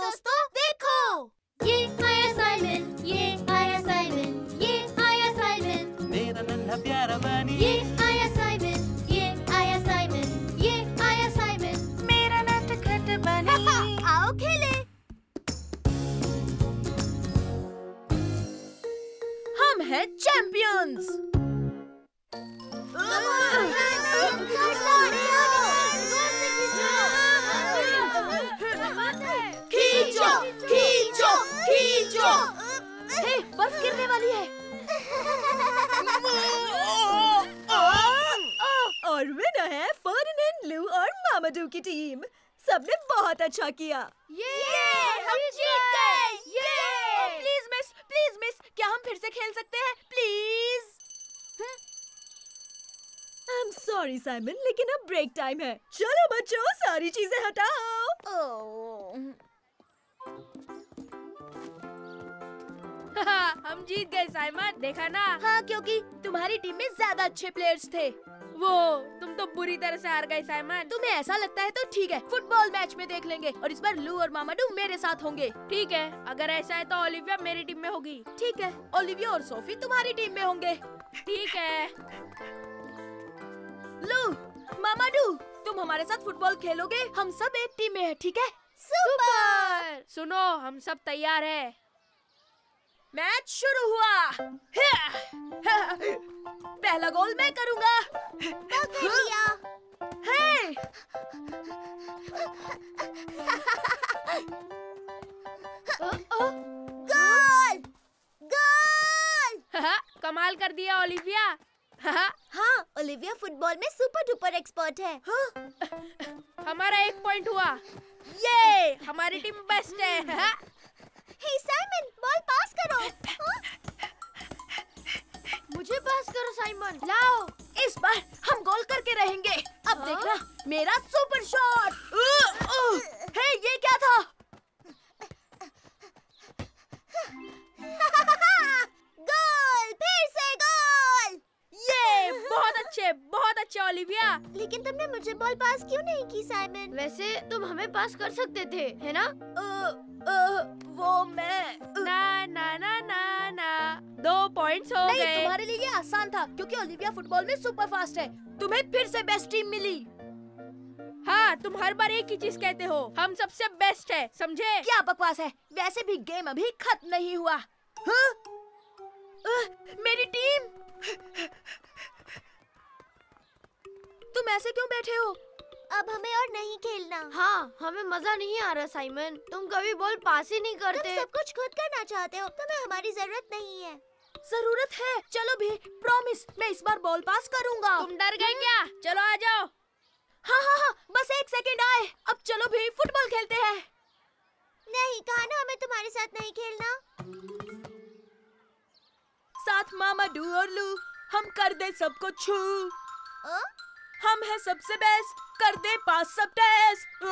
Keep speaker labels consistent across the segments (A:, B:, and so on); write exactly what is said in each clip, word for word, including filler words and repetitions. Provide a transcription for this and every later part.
A: दोस्तों, देखो ये आया साइमन, ये आया साइमन, ये आया साइमन, मेरा नन्हा प्यारा बनी। ये आया साइमन, ये आया साइमन, ये आया साइमन, मेरा नटखट बनी। आओ खेले।
B: हम हैं चैंपियंस।
A: खींचो, खींचो, खींचो।
B: हे, बर्फ गिरने वाली है। और विनर है फर्डिनेंड, लू और मामाडू की टीम। सबने बहुत अच्छा किया।
A: ये हम जीत गए। ये
B: प्लीज मिस, प्लीज मिस, क्या हम फिर से खेल सकते हैं? Please. I am sorry Simon, लेकिन अब ब्रेक टाइम है। चलो बच्चों, सारी चीजें हटाओ।
C: हम जीत गए साइमन, देखा ना?
B: हाँ, क्योंकि तुम्हारी टीम में ज्यादा अच्छे प्लेयर्स थे।
C: वो तुम तो बुरी तरह से हार गए साइमन।
B: तुम्हें ऐसा लगता है तो ठीक है, फुटबॉल मैच में देख लेंगे और इस बार लू और मामाडू मेरे साथ होंगे।
C: ठीक है, अगर ऐसा है तो ओलिविया मेरी टीम में होगी।
B: ठीक है, ओलिविया और सोफी तुम्हारी टीम में होंगे।
C: ठीक है।
B: लू, मामाडू, तुम हमारे साथ फुटबॉल खेलोगे? हम सब एक टीम में हैं, ठीक है?
C: सुपर। सुनो, हम सब तैयार हैं।
B: मैच शुरू हुआ। पहला गोल मैं करूंगा। हे!
A: गोल! गोल!
C: कमाल कर दिया ओलिविया।
A: हाँ, ओलिविया फुटबॉल में सुपर डुपर एक्सपर्ट है।
C: हमारा एक पॉइंट हुआ। ये हमारी टीम बेस्ट है।
A: हे साइमन, बॉल पास करो।
B: मुझे पास करो साइमन। लाओ, इस बार हम गोल करके रहेंगे। अब देखना मेरा सुपर शॉट। हे, ये क्या था?
A: गोल! फिर से गोल!
C: ये बहुत अच्छे, बहुत अच्छे ओलिविया।
A: लेकिन तुमने मुझे बॉल पास क्यों नहीं की साइमन?
B: वैसे तुम हमें पास कर सकते थे, है ना? uh, uh, वो मैं uh,
C: ना ना ना ना ना दो पॉइंट्स हो
B: नहीं,
C: गए।
B: तुम्हारे लिए ये आसान था क्योंकि ओलिविया फुटबॉल में सुपर फास्ट है। तुम्हें फिर से बेस्ट टीम मिली।
C: हाँ, तुम हर बार एक ही चीज कहते हो, हम सबसे बेस्ट है, समझे?
B: क्या बकवास है? वैसे भी गेम अभी खत्म नहीं हुआ। हाँ? uh, मेरी टीम। तुम ऐसे क्यों बैठे हो?
A: अब हमें और नहीं खेलना।
D: हाँ, हमें मजा नहीं आ रहा साइमन। तुम कभी बॉल पास ही नहीं करते।
A: तुम सब कुछ खुद करना चाहते हो, तुम्हें हमारी जरूरत नहीं है।
B: जरूरत है। चलो भी, प्रॉमिस, मैं इस बार बॉल पास करूंगा।
C: तुम डर गए क्या? चलो आ जाओ।
B: हाँ हाँ हाँ, बस एक सेकंड आए। अब चलो भी फुटबॉल खेलते हैं।
A: नहीं, कहा ना हमें तुम्हारे साथ नहीं खेलना।
B: साथ मामाडू और लू, हम कर दे सबको छू।
A: ओ?
B: हम है सबसे बेस्ट, कर दे पास सब टेस्ट।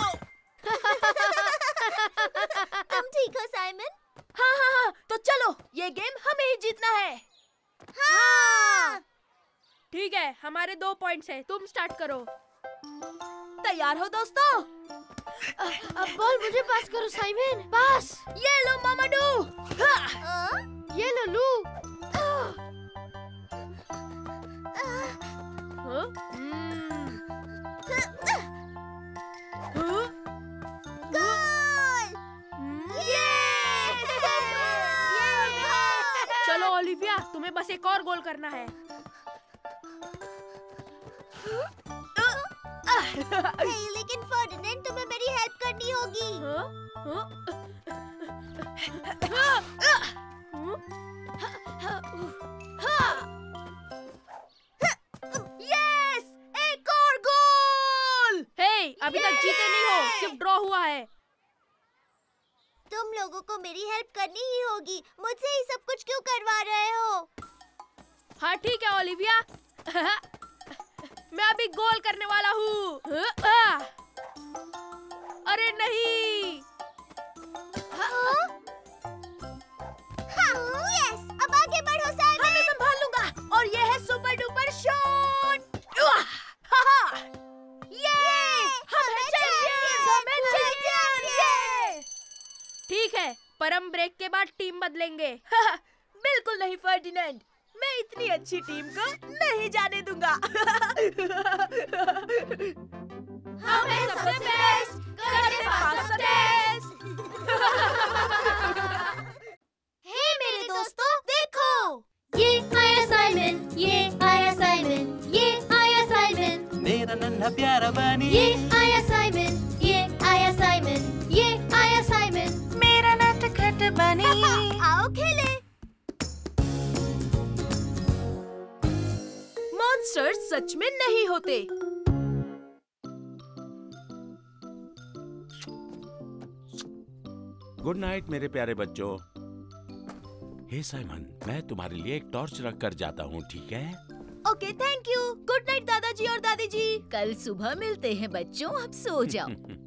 A: तुम ठीक हो साइमन?
B: हाँ हाँ हाँ, तो चलो, ये गेम हमें ही जीतना है।
A: हाँ।
C: ठीक है, हमारे दो पॉइंट्स हैं, तुम स्टार्ट करो।
B: तैयार हो दोस्तों?
D: अब बॉल मुझे पास करो साइमन। पास।
B: ये लो मामाडू। हाँ।
A: ओ?
D: ये लो लू।
C: हाँ? हम्म।
A: गोल!
C: चलो ओलिविया, तुम्हें बस एक और गोल करना है।
A: हे, लेकिन फर्डिनेंड, तुम्हें मेरी हेल्प करनी होगी।
C: हाँ? हाँ?
B: यस, एक और गोल।
C: हे, अभी तक जीते नहीं हो, सिर्फ ड्रॉ हुआ है।
A: तुम लोगों को मेरी हेल्प करनी ही होगी। मुझसे ही सब कुछ क्यों करवा रहे हो?
C: हाँ ठीक है ओलिविया। मैं अभी गोल करने वाला हूँ। अरे नहीं।
A: हाँ? हाँ, यस, अब आगे बढ़ो साइमन।
B: मैं संभाल लूंगा। और ये है सुपर डुपर शॉट। ये हम हैं चैंपियंस, हम हैं चैंपियंस।
C: पर हम ब्रेक के बाद टीम बदलेंगे।
B: बिल्कुल नहीं फर्डिनेंड, मैं इतनी अच्छी टीम को नहीं जाने दूंगा।
A: हम हैं सबसे बेस्ट, करके पास सब टेस्ट। हे मेरे दोस्तों, देखो ये आया साइमन, ये आया साइमन, ये आया साइमन,
E: मेरा नन्हा प्यारा बनी।
A: ये आया साइमन, ये आया साइमन, ये आया साइमन,
B: मेरा नटखट बनी।
A: आओ खेले।
B: मॉन्स्टर्स सच में नहीं होते।
F: गुड नाइट मेरे प्यारे बच्चों। हे साइमन, मैं तुम्हारे लिए एक टॉर्च रख कर जाता हूँ, ठीक है?
B: Okay, thank you. Good night दादाजी और दादी जी।
G: कल सुबह मिलते हैं बच्चों, अब सो जाओ।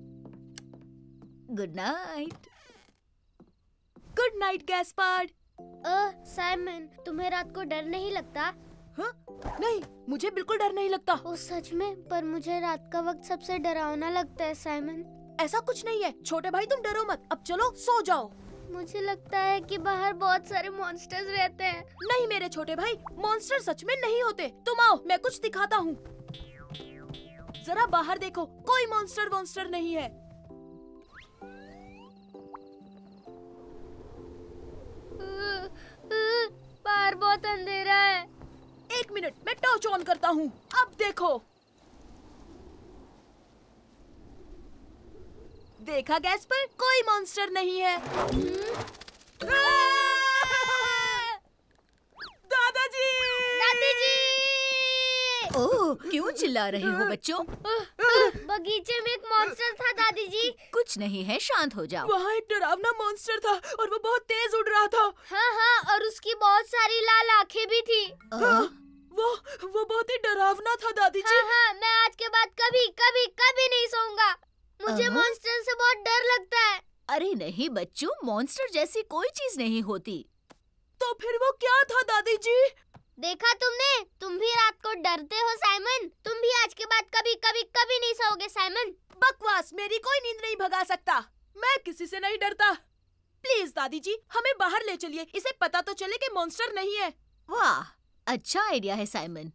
G: Good night.
B: Good night Gaspard.
D: Oh Simon, तुम्हें रात को डर नहीं लगता?
B: हाँ? नहीं, मुझे बिल्कुल डर नहीं लगता।
D: ओ सच में? पर मुझे रात का वक्त सबसे डरावना लगता है साइमन।
B: ऐसा कुछ नहीं है छोटे भाई, तुम डरो मत। अब चलो सो जाओ।
D: मुझे लगता है कि बाहर बहुत सारे मॉन्स्टर्स रहते हैं।
B: नहीं मेरे छोटे भाई, मॉन्स्टर सच में नहीं होते। तुम आओ, मैं कुछ दिखाता हूँ। जरा बाहर देखो, कोई मॉन्स्टर वॉन्स्टर नहीं है।
D: बाहर बहुत अंधेरा है।
B: एक मिनट, मैं टॉर्च ऑन करता हूँ। अब देखो, देखा गैस पर, कोई मॉन्स्टर नहीं है। दादाजी!
D: दादी
G: ओह, क्यों चिल्ला रहे हो बच्चों?
D: बगीचे में एक मॉन्स्टर था दादी जी।
G: कुछ नहीं है, शांत हो जाओ।
B: वहाँ एक डरावना मॉन्स्टर था और वो बहुत तेज उड़ रहा था।
D: हाँ हाँ, और उसकी बहुत सारी लाल आँखें भी थी।
B: हाँ, वो वो बहुत ही डरावना था दादी जी।
D: हाँ हाँ, मैं आज के बाद कभी कभी कभी नहीं सोऊंगा। मुझे
G: अ?
D: मॉन्स्टर से बहुत डर लगता है।
G: अरे नहीं बच्चों, मॉन्स्टर जैसी कोई चीज नहीं होती।
B: तो फिर वो क्या था दादी जी?
D: देखा तुमने? तुम भी रात को डरते हो साइमन। तुम भी आज के बाद कभी कभी कभी नहीं सोओगे साइमन।
B: बकवास, मेरी कोई नींद नहीं भगा सकता। मैं किसी से नहीं डरता। प्लीज दादी जी, हमें बाहर ले चलिए। इसे पता तो चले कि मॉन्स्टर नहीं है।
G: वाह, अच्छा आइडिया है साइमन।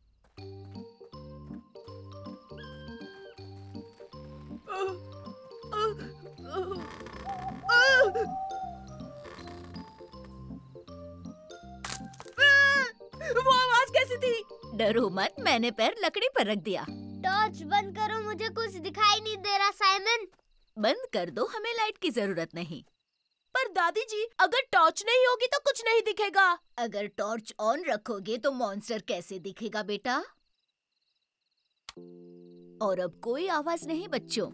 B: वो आवाज कैसी थी?
G: डरो मत, मैंने पैर लकड़ी पर रख दिया।
D: टॉर्च बंद करो, मुझे कुछ दिखाई नहीं दे रहा साइमन।
G: बंद कर दो, हमें लाइट की जरूरत नहीं।
B: पर दादी जी, अगर टॉर्च नहीं होगी तो कुछ नहीं दिखेगा।
G: अगर टॉर्च ऑन रखोगे तो मॉन्स्टर कैसे दिखेगा बेटा? और अब कोई आवाज नहीं बच्चों।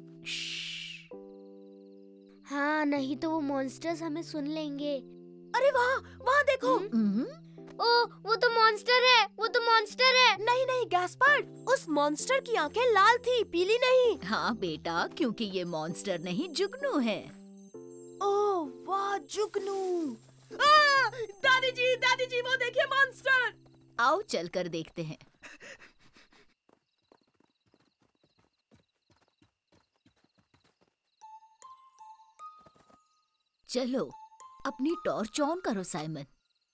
D: हाँ, नहीं तो वो मॉन्स्टर्स हमें सुन लेंगे।
B: अरे वहाँ वहाँ देखो।
G: हम्म,
D: ओ, वो तो मॉन्स्टर है, वो तो मॉन्स्टर है।
B: नहीं नहीं गैस्पर्ड, उस मॉन्स्टर की आंखें लाल थी, पीली नहीं।
G: हाँ बेटा, क्योंकि ये मॉन्स्टर नहीं जुगनू है।
B: ओह वाह, जुगनू। आ, दादी जी, दादी जी, वो देखिए मॉन्स्टर।
G: आओ चलकर देखते हैं। चलो, अपनी टॉर्च ऑन करो साइमन।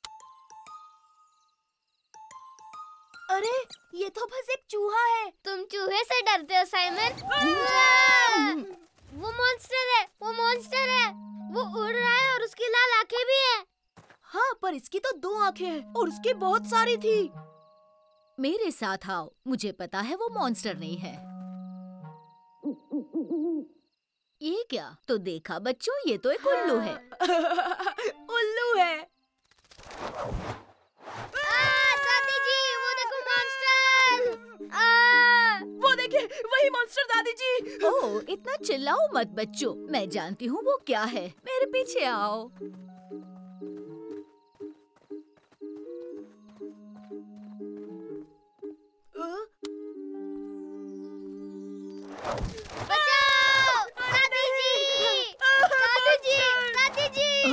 B: अरे ये तो बस एक चूहा है।
D: तुम चूहे से डरते हो साइमन? वो मॉन्स्टर है, वो मॉन्स्टर है। वो उड़ रहा है और उसकी लाल आंखें भी है।
B: हाँ, पर इसकी तो दो आंखें हैं और उसकी बहुत सारी थी।
G: मेरे साथ आओ, मुझे पता है वो मॉन्स्टर नहीं है। ये क्या? तो देखा बच्चों, ये तो एक उल्लू है।
B: उल्लू है।
D: आ, दादी जी, वो देखो मॉन्स्टर। आ,
B: वो देखिए, वही मॉन्स्टर दादी जी।
G: ओह, इतना चिल्लाओ मत बच्चों, मैं जानती हूँ वो क्या है। मेरे पीछे आओ।
D: बचाओ! दादी जी! दादी जी! दादी जी!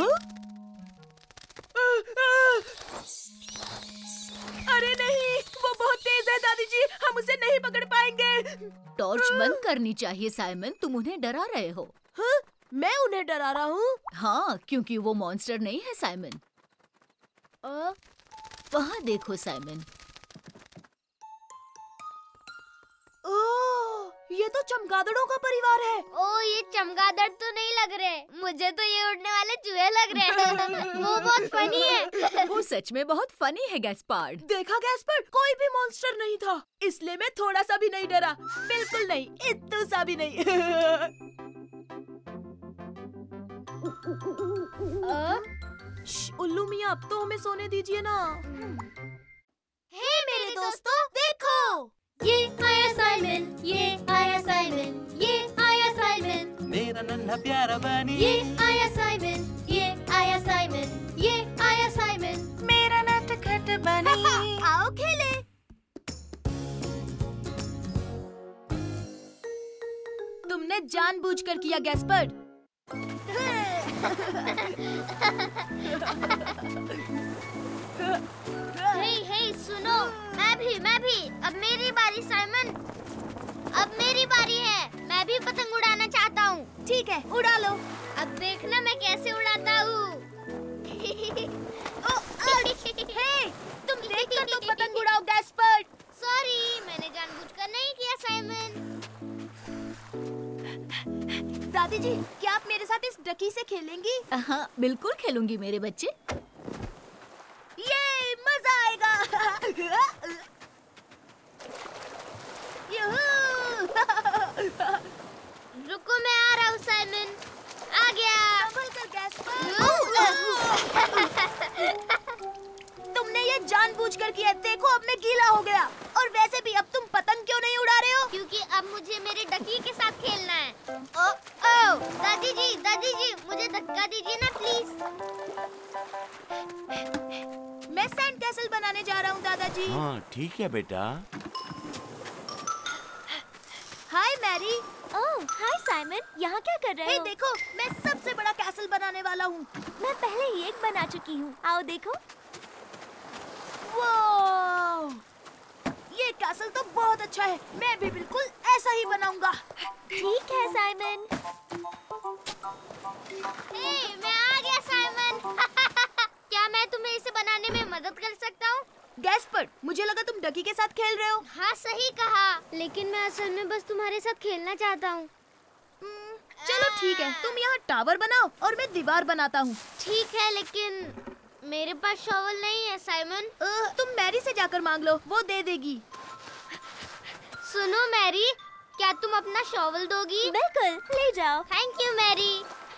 B: अरे नहीं, वो बहुत तेज है दादी जी, हम उसे नहीं पकड़ पाएंगे।
G: टॉर्च बंद करनी चाहिए साइमन, तुम उन्हें डरा रहे हो।
B: हाँ? मैं उन्हें डरा रहा हूँ?
G: हाँ, क्योंकि वो मॉन्स्टर नहीं है साइमन। वहाँ देखो साइमन।
B: ओह, ये तो चमगादड़ों का परिवार है।
D: ओ, ये चमगादड़ तो नहीं लग रहे, मुझे तो ये उड़ने वाले चूहे लग रहे हैं। वो बहुत फनी है।
G: वो सच में बहुत फनी है गैस्पार्ड।
B: देखा गैस्पर्ड, कोई भी मॉन्स्टर नहीं था, इसलिए मैं थोड़ा सा भी नहीं डरा। बिल्कुल नहीं, इतना सा भी नहीं। श्श, उल्लू मियाँ, अब तो हमें सोने दीजिए ना।
D: हे
B: मेरे दोस्तों, देखो,
A: ये आया साइमन, ये आया साइमन, ये आया साइमन,
E: मेरा नन्हा प्यारा बनी।
A: ये आया साइमन, ये आया साइमन, ये आया साइमन,
E: मेरा नटखट बनी।
B: आओ खेले। तुमने जानबूझकर किया गैस्पर्ड।
D: हे हे सुनो, मैं भी मैं भी अब मेरी बारी साइमन, अब मेरी बारी है। मैं भी पतंग उड़ाना चाहता हूँ।
B: ठीक है, उड़ा लो।
D: अब देखना मैं कैसे उड़ाता हूँ।
B: हे, तुम देखकर तो पतंग उड़ाओ गैस्पर्ड।
D: सॉरी, मैंने जानबूझकर नहीं किया साइमन।
B: दादी जी, क्या आप मेरे साथ इस डकी से खेलेंगी?
G: हाँ, बिल्कुल खेलूंगी मेरे बच्चे।
B: ये मजा आएगा।
D: रुको, मैं आ रहा हूँ साइमन। आ गया।
B: संभल कर गैस्पर्ड। तुमने ये जानबूझकर किया। देखो, अब मैं गीला हो गया। और वैसे भी अब तुम पतंग क्यों नहीं उड़ा रहे हो?
D: क्योंकि अब मुझे मेरे डकी के साथ खेलना है। ओ, ओ, दादी जी, दादी जी, मुझे धक्का दीजिए ना प्लीज।
B: मैं सैंड कैसल बनाने जा रहा हूँ दादाजी।
F: हाँ ठीक है बेटा।
B: हाय मैरी।
A: ओह, हाय साइमन, यहाँ क्या कर रहे
B: हे
A: हो?
B: देखो, मैं सबसे बड़ा कैसल बनाने वाला हूँ।
A: मैं पहले ही एक बना चुकी हूँ। आओ देखो।
B: वाह! ये कैसल तो बहुत अच्छा है। मैं भी बिल्कुल ऐसा ही बनाऊंगा।
A: ठीक है साइमन।
D: हे, मैं आ गया साइमन। क्या मैं तुम्हें इसे बनाने में मदद कर सकता हूँ?
B: गैस्पर्ड, मुझे लगा तुम डकी के साथ खेल रहे हो।
D: हाँ, सही कहा, लेकिन मैं असल में बस तुम्हारे साथ खेलना चाहता हूँ।
B: हम्म, चलो ठीक है, तुम यहाँ टावर बनाओ और मैं दीवार बनाता हूँ।
D: ठीक है, लेकिन मेरे पास शॉवल नहीं है साइमन।
B: अ, तुम मैरी से जाकर मांग लो, वो दे देगी।
D: सुनो मैरी, क्या तुम अपना शॉवल दोगी?
A: बिल्कुल, ले जाओ।
D: Thank you Mary.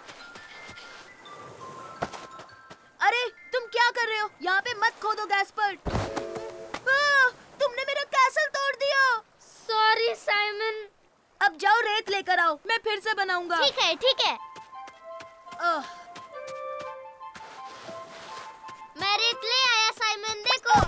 B: अरे तुम क्या कर रहे हो? यहाँ पे मत खोदो गैस्पर्ड। आ, तुमने मेरा कैसल तोड़ दिया।
D: Sorry Simon.
B: अब जाओ रेत लेकर आओ, मैं फिर से बनाऊंगा।
D: ठीक है, ठीक है।
B: आह,
D: मैं रेत ले आया साइमन, देखो।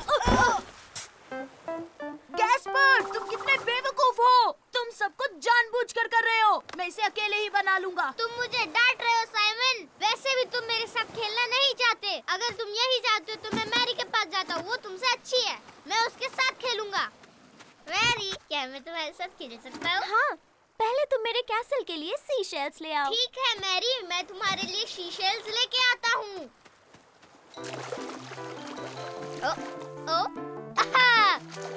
B: गैस्पर्ड, तुम कितने बेवकूफ हो। तुम सब कुछ जानबूझकर कर रहे हो। मैं इसे अकेले ही बना लूंगा।
D: तुम मुझे डांट रहे हो साइमन। वैसे भी तुम मेरे साथ खेलना नहीं चाहते। अगर तुम यही चाहते हो तो मैं मैरी के पास जाता हूँ, वो तुमसे अच्छी है। मैं उसके साथ खेलूंगा। मैरी, क्या मैं तुम्हारे साथ खेल सकता हूँ?
A: हाँ, पहले तुम मेरे कैसल के लिए सी शेल्स ले आओ।
D: ठीक है मैरी, मैं तुम्हारे लिए शीशेल्स लेके आता हूँ। ओ, ओ, आहा!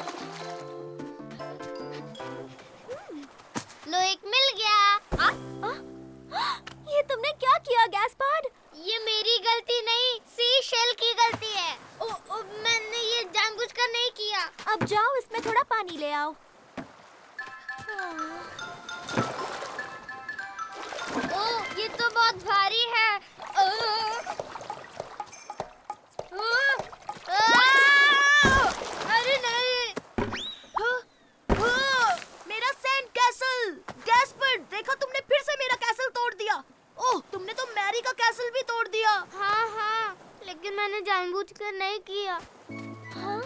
D: लो, एक मिल गया। आ,
A: आ, ये तुमने क्या किया गैस्पर्ड?
D: ये मेरी गलती नहीं, सी शेल की गलती है। ओ, ओ, मैंने ये जानबूझकर नहीं किया।
A: अब जाओ, इसमें थोड़ा पानी ले आओ।
D: ओ, ये तो बहुत भारी है। ओ, ओ, आ, अरे नहीं।
B: हाँ, हाँ, मेरा सैंड कैसल। गैस्पर्ड, देखो तुमने फिर से मेरा कैसल तोड़ दिया। ओह, तुमने तो मैरी का कैसल भी तोड़ दिया।
D: हाँ हाँ, लेकिन मैंने जानबूझकर नहीं किया।
A: हाँ?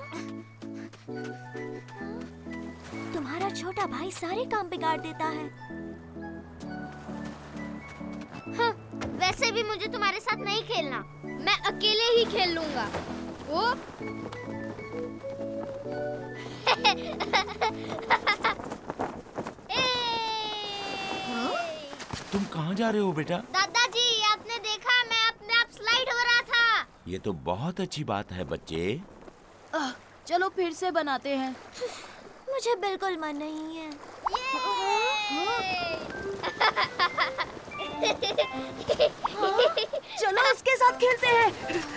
A: तुम्हारा छोटा भाई सारे काम बिगाड़ देता है।
D: हाँ, वैसे भी मुझे तुम्हारे साथ नहीं खेलना। मैं अकेले ही खेल लूंगा। ओ,
F: तुम कहाँ कहाँ जा रहे हो बेटा?
D: दादाजी, आपने देखा मैं अपने आप स्लाइड हो रहा था।
F: ये तो बहुत अच्छी बात है बच्चे।
B: आह, चलो फिर से बनाते हैं।
A: मुझे बिल्कुल मन नहीं है।
B: चलो इसके साथ खेलते हैं।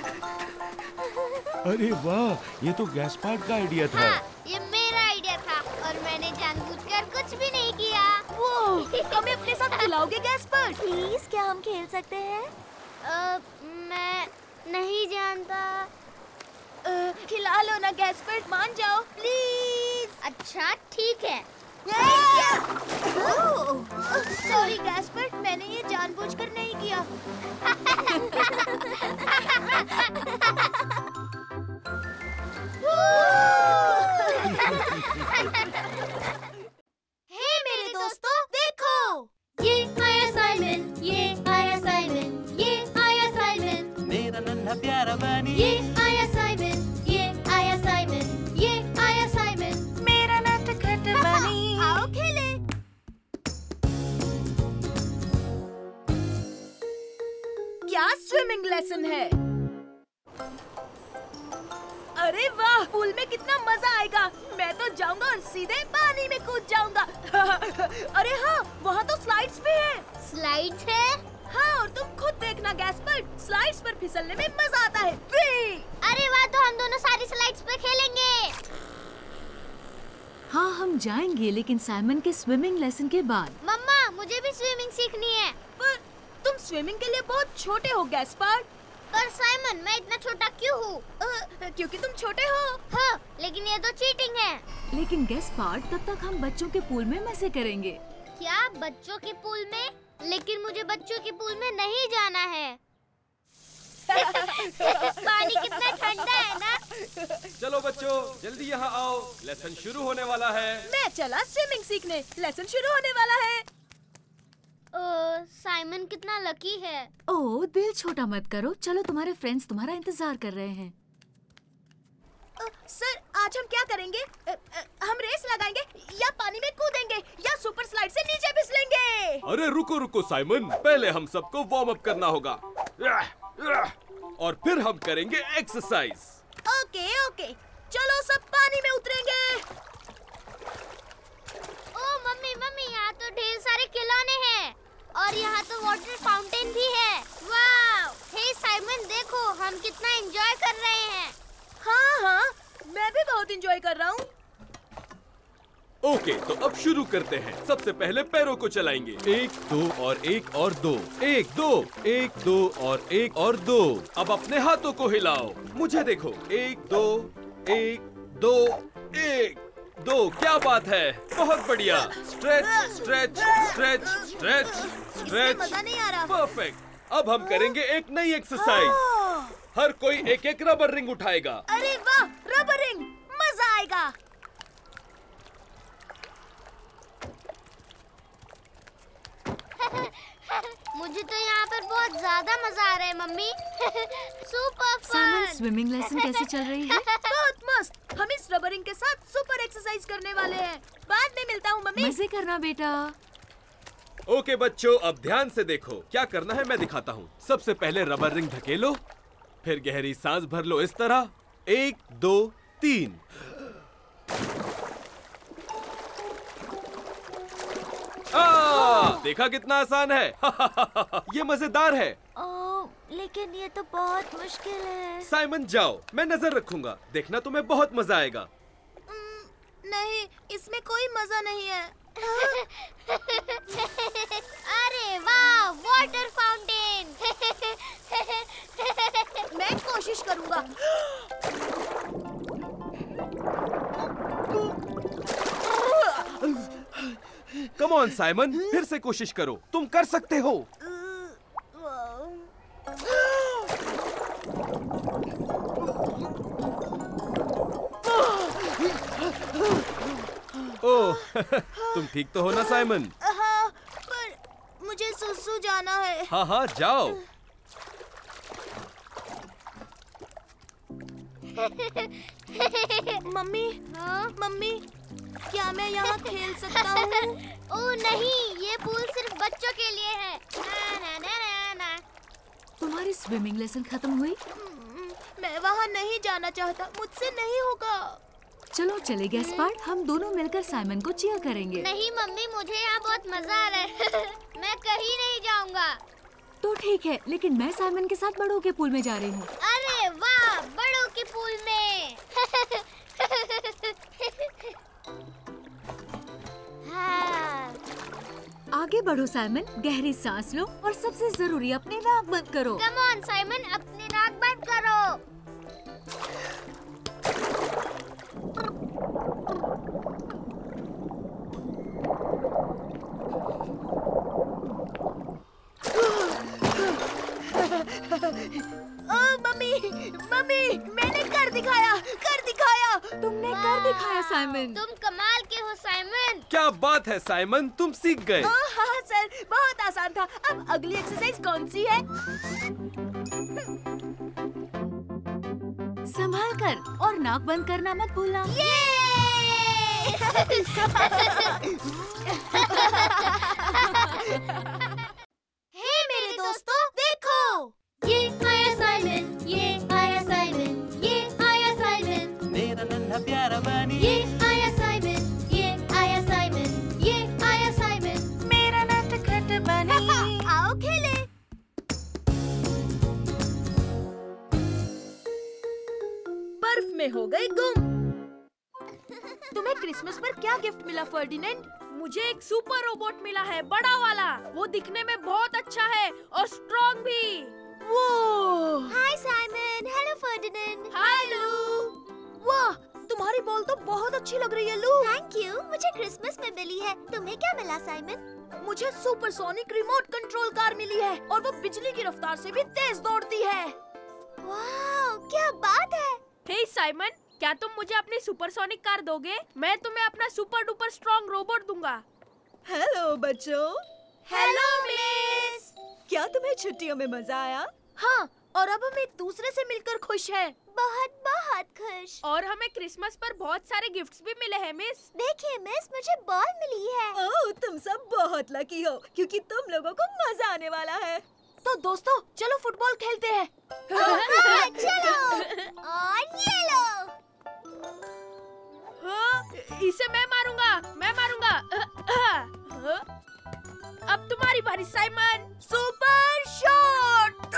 F: अरे वाह, ये तो गैस्पार्ड का आइडिया था।
D: हाँ, ये मेरा आइडिया था और मैंने जानबूझकर कुछ भी नहीं किया।
B: वो हमें अपने साथ खिलाओगे गैस्पर्ड?
A: प्लीज, क्या हम खेल सकते हैं?
D: अ, मैं नहीं जानता।
B: अ, खिला लो ना गैस्पर्ड, मान जाओ प्लीज।
D: अच्छा ठीक है।
B: सॉरी गैस्पर्ड, मैंने ये जानबूझकर नहीं किया।
A: हे मेरे दोस्तों, देखो, ये आया साइमन, ये आया साइमन, ये आया साइमन,
E: मेरा नन्हा प्यारा बनी।
A: ये आया साइमन, ये आया साइमन, ये आया साइमन,
E: मेरा नटखट बनी।
A: आओ खेले।
B: क्या स्विमिंग लेसन है? अरे वाह, पूल में कितना मजा आएगा। मैं तो जाऊंगा और सीधे पानी में कूद जाऊंगा। अरे हाँ, वहाँ तो स्लाइड्स भी है।
D: स्लाइड्स है?
B: हाँ, और तुम खुद देखना गैस्पर्ड, स्लाइड्स पर फिसलने में मजा आता है। वी!
D: अरे वाह, तो हम दोनों सारी स्लाइड्स पे खेलेंगे।
G: हाँ हम जाएंगे, लेकिन साइमन के स्विमिंग लेसन के बाद।
D: मम्मा, मुझे भी स्विमिंग सीखनी है।
B: पर तुम स्विमिंग के लिए बहुत छोटे हो गैस्पर्ड।
D: पर साइमन, मैं इतना छोटा क्यों हूँ?
B: अ, क्योंकि तुम छोटे हो।
D: हाँ, लेकिन ये तो चीटिंग है।
G: लेकिन गैस्पार्ड, तब तक हम बच्चों के पूल में मजे करेंगे।
D: क्या बच्चों के पूल में? लेकिन मुझे बच्चों के पूल में नहीं जाना है। पानी कितना ठंडा है ना।
H: चलो बच्चों, जल्दी यहाँ आओ, लेसन शुरू होने वाला है।
B: मैं चला स्विमिंग सीखने, लेसन शुरू होने वाला है।
D: ओ, साइमन कितना लकी है।
G: ओह, दिल छोटा मत करो, चलो तुम्हारे फ्रेंड्स तुम्हारा इंतजार कर रहे हैं।
B: अ, सर, आज हम क्या करेंगे? अ, अ, हम रेस लगाएंगे या पानी में कूदेंगे या सुपर स्लाइड से नीचे फिसलेंगे?
H: अरे रुको रुको साइमन, पहले हम सबको वार्म अप करना होगा और फिर हम करेंगे एक्सरसाइज।
B: ओके ओके, चलो सब पानी में उतरेंगे।
D: ओ मम्मी मम्मी, यहाँ तो ढेर सारे खिलौने हैं और यहाँ तो वाटर फाउंटेन भी है। वाव! हे साइमन, देखो हम कितना एंजॉय कर रहे हैं।
B: हाँ हाँ, मैं भी बहुत एंजॉय कर रहा हूँ।
H: ओके, तो अब शुरू करते हैं। सबसे पहले पैरों को चलाएंगे। एक दो और एक और दो, एक दो, एक दो और एक और दो। अब अपने हाथों को हिलाओ, मुझे देखो। एक दो, एक दो, एक दो। क्या बात है, बहुत बढ़िया। Stretch stretch stretch stretch stretch.
B: मजा नहीं आ रहा।
H: परफेक्ट। अब हम करेंगे एक नई एक्सरसाइज। हर कोई एक एक रबर रिंग उठाएगा।
B: अरे वाह, रबर रिंग, मजा आएगा।
D: मुझे तो यहाँ पर बहुत ज्यादा मजा आ रहा है mummy. Super
G: Simon,
D: fun.
G: Swimming lesson कैसी चल रही है?
B: बहुत मस्त। हम इस रबर रिंग के साथ सुपर एक्सरसाइज करने वाले हैं। बाद में मिलता हूँ मम्मी।
G: मजे करना बेटा।
H: ओके बच्चों, अब ध्यान से देखो। क्या करना है मैं दिखाता हूँ। सबसे पहले रबर रिंग ढकेलो, फिर गहरी सांस भर लो इस तरह। एक दो तीन। आ, देखा कितना आसान है। ये मजेदार है।
A: ओ, लेकिन ये तो बहुत मुश्किल है।
H: साइमन जाओ, मैं नजर रखूंगा, देखना तुम्हें बहुत मजा आएगा।
B: नहीं, इसमें कोई मजा नहीं है।
D: अरे वाह, वाटर फाउंटेन।
B: मैं कोशिश करूंगा।
H: कम ऑन साइमन, फिर से कोशिश करो, तुम कर सकते हो। ओह, तुम ठीक तो हो ना साइमन?
B: हाँ, पर मुझे सुसु जाना है।
H: हाँ हाँ जाओ।
B: मम्मी,
D: हाँ?
B: मम्मी, क्या मैं यहाँ खेल सकता हूँ?
D: ओह नहीं, ये पूल सिर्फ बच्चों के लिए है। ना ना ना ना ना।
G: तुम्हारी स्विमिंग लेसन खत्म हुई?
B: मैं वहाँ नहीं जाना चाहता, मुझसे नहीं होगा।
G: चलो चले गए स्पार्ट, हम दोनों मिलकर साइमन को चीयर करेंगे।
D: नहीं मम्मी, मुझे यहाँ बहुत मजा आ रहा है। मैं कहीं नहीं जाऊँगा।
G: तो ठीक है, लेकिन मैं साइमन के साथ बड़ों के पूल में जा रही हूँ।
D: अरे वाह, बड़ों के पूल में। हाँ।
G: आगे बढ़ो साइमन, गहरी सांस लो और सबसे जरूरी अपनी नाक बंद करो।
D: कम ऑन साइमन, अपनी नाक बंद करो।
B: ओ मम्मी, मम्मी, मैंने कर दिखाया, कर दिखाया।
G: तुमने कर दिखाया साइमन।
D: तुम कमाल के हो साइमन।
H: क्या बात है साइमन, तुम सीख गए।
B: ओ हाँ सर, बहुत आसान था। अब अगली एक्सरसाइज कौन सी है?
G: संभाल कर और नाक बंद करना मत भूलना।
D: हे मेरे दोस्तों, देखो,
A: ये आया साइमन, ये आया साइमन, ये आया साइमन,
E: मेरा नन्हा प्यारा बनी।
A: ये आया साइमन, ये आया साइमन, ये आया साइमन,
E: मेरा नटखट बनी।
B: आओ खेले। बर्फ में हो गए गुम। तुम्हें क्रिसमस पर क्या गिफ्ट मिला फर्डिनेंड?
C: मुझे एक सुपर रोबोट मिला है, बड़ा वाला। वो दिखने में बहुत अच्छा है और स्ट्रॉन्ग भी।
B: वो
D: hi Simon, hello Ferdinand.
C: Hi Lou.
B: वाह, तुम्हारी बॉल तो बहुत अच्छी लग रही है लू।
D: थैंक यू, मुझे क्रिसमस में मिली है। तुम्हें क्या मिला साइमन?
B: मुझे सुपरसोनिक रिमोट कंट्रोल कार मिली है और वो बिजली की रफ्तार से भी तेज दौड़ती है।
D: वाह, क्या बात है।
C: हे साइमन, क्या तुम मुझे अपनी सुपरसोनिक कार दोगे? मैं तुम्हें अपना सुपर डुपर स्ट्रॉन्ग रोबोट दूंगा।
I: हेलो बच्चों।
B: Hello miss.
I: क्या तुम्हें छुट्टियों में मजा आया?
B: हाँ, और अब हम एक दूसरे से मिलकर खुश हैं।
D: बहुत बहुत खुश।
C: और हमें क्रिसमस पर बहुत सारे गिफ्ट्स भी मिले हैं मिस।
D: देखिए मिस, मुझे बॉल मिली है।
I: ओह, तुम सब बहुत लकी हो क्योंकि तुम लोगों को मजा आने वाला है।
B: तो दोस्तों, चलो फुटबॉल खेलते हैं।
D: हाँ, चलो। और ये लो।
C: हाँ, इसे मैं मारूंगा, मैं मारूंगा। अब तुम्हारी बारी साइमन।
B: Super shot.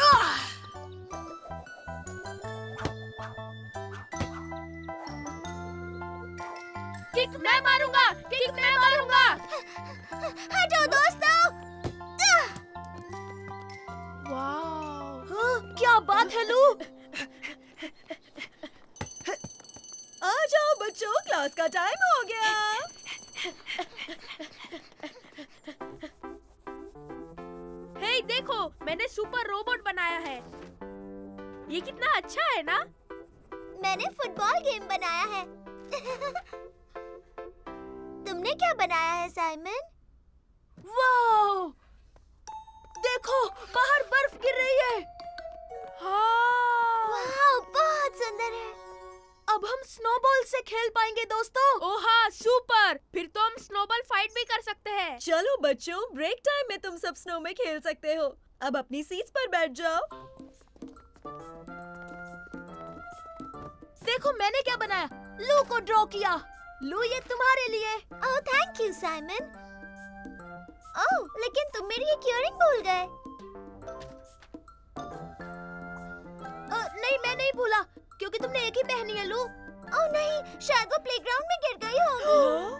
C: किक मैं मारूंगा, किक मैं मारूंगा।
D: हटो दोस्तों।
C: वाह,
B: हाँ, क्या बात है लू।
I: आ जाओ बच्चों, क्लास का टाइम हो गया।
C: हे देखो, मैंने सुपर रोबोट बनाया है। ये कितना अच्छा है ना?
D: मैंने फुटबॉल गेम बनाया है। तुमने क्या बनाया है साइमन?
B: वाह, देखो, बाहर बर्फ गिर रही है।
C: हाँ।
D: वाह, बहुत सुंदर है।
B: अब हम स्नोबॉल से खेल पाएंगे दोस्तों।
C: ओह हाँ, सुपर। फिर तो हम स्नोबॉल फाइट भी कर सकते हैं।
I: चलो बच्चों, ब्रेक टाइम में तुम सब स्नो में खेल सकते हो। अब अपनी सीट्स पर बैठ जाओ।
B: देखो मैंने क्या बनाया, लू को ड्रॉ किया। लू, ये तुम्हारे लिए।
D: Oh thank you Simon. ओह, लेकिन तुम मेरी एक इयररिंग भूल गए।
B: अ, नहीं, मैं नहीं भूला क्योंकि तुमने एक ही पहनी है लू।
D: ओह नहीं, शायद वो प्लेग्राउंड में गिर गई होगी।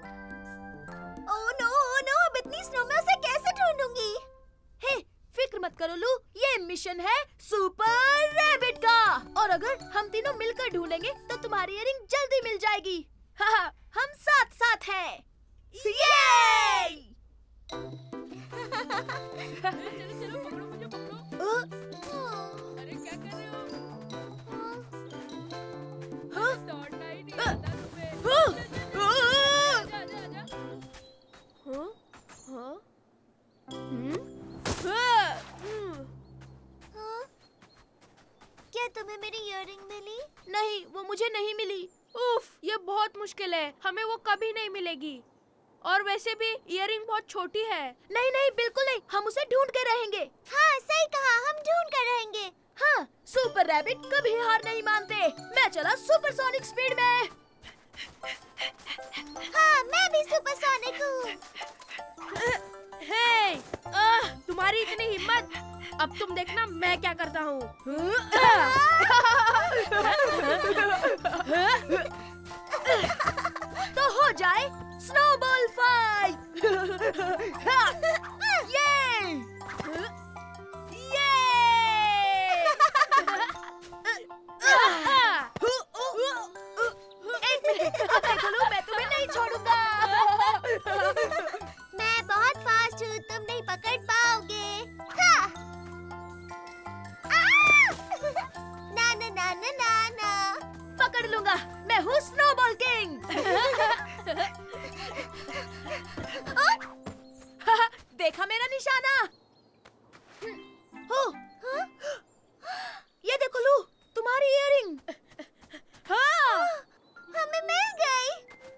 D: ओह नो, ओह नो, अब इतनी स्नो में उसे कैसे ढूंढूंगी?
B: हे, फिक्र मत करो लू, ये मिशन है सुपर रैबिट का। और अगर हम तीनों मिलकर ढूंढेंगे तो तुम्हारी इयररिंग जल्दी मिल जाएगी। हाँ, हम साथ साथ हैं। ये!
C: चलो चलो, पकड़ो मुझे, पकड़ो। अरे क्या कर रहे हो?
B: हाँ?
C: दौड़ना ही नहीं आता तुम्हें।
B: हाँ?
C: आजा, आजा, आजा। हाँ? हाँ? हम्म? हाँ? हम्म।
D: हाँ? क्या तुम्हें मेरी इयररिंग मिली?
B: नहीं, वो मुझे नहीं मिली।
C: उफ, ये बहुत मुश्किल है, हमें वो कभी नहीं मिलेगी। और वैसे भी इयररिंग बहुत छोटी है।
B: नहीं नहीं बिल्कुल नहीं, हम उसे ढूंढ के रहेंगे।
D: हाँ सही कहा, हम ढूंढ कर रहेंगे।
B: हाँ, सुपर रैबिट कभी हार नहीं मानते। मैं चला सुपरसोनिक स्पीड में।
D: हाँ, मैं भी सुपरसोनिक हूँ।
C: हे, आह, तुम्हारी इतनी हिम्मत, अब तुम देखना मैं क्या करता हूँ।
B: तो हो जाए स्नोबॉल फाइट। ये ये एक मिनट, अब देखो लो, मैं तुम्हें नहीं छोड़ूंगा।
D: मैं बहुत फास्ट हूँ, तुम नहीं पकड़ पाओगे। हाँ। ना ना ना ना ना ना।
B: पकड़ लूंगा, मैं हूँ स्नोबॉल किंग। देखा मेरा निशाना? हो, ये देखो लू, तुम्हारी इयररिंग।
D: हाँ, हमें मिल गई।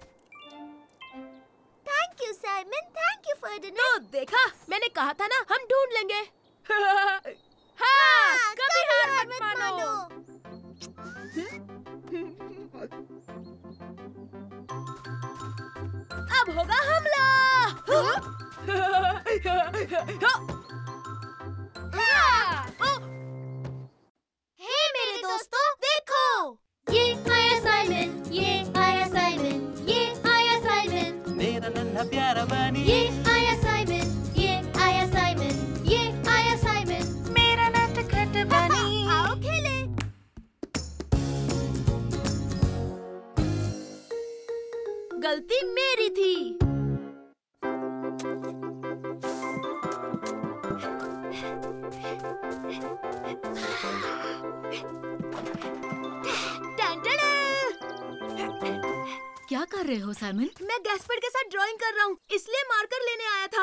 D: Thank you Simon, thank you Ferdinand.
B: तो देखा, मैंने कहा था ना, हम ढूंढ लेंगे।
C: हाँ, कभी हार मत मानो।
B: अब होगा हमला।
D: हे मेरे दोस्तों, देखो,
A: ये आया साइमन, ये आया साइमन, ये आया साइमन,
E: मेरा नन्हा प्यारा बनी।
A: ये आया साइमन, ये आया साइमन, ये आया साइमन,
E: मेरा नटखट बनी।
D: आओ खेले।
B: गलती मेरी थी।
G: क्या कर रहे हो साइमन?
B: मैं गैस्पर्ड के साथ ड्राइंग कर रहा हूँ, इसलिए मार्कर लेने आया था।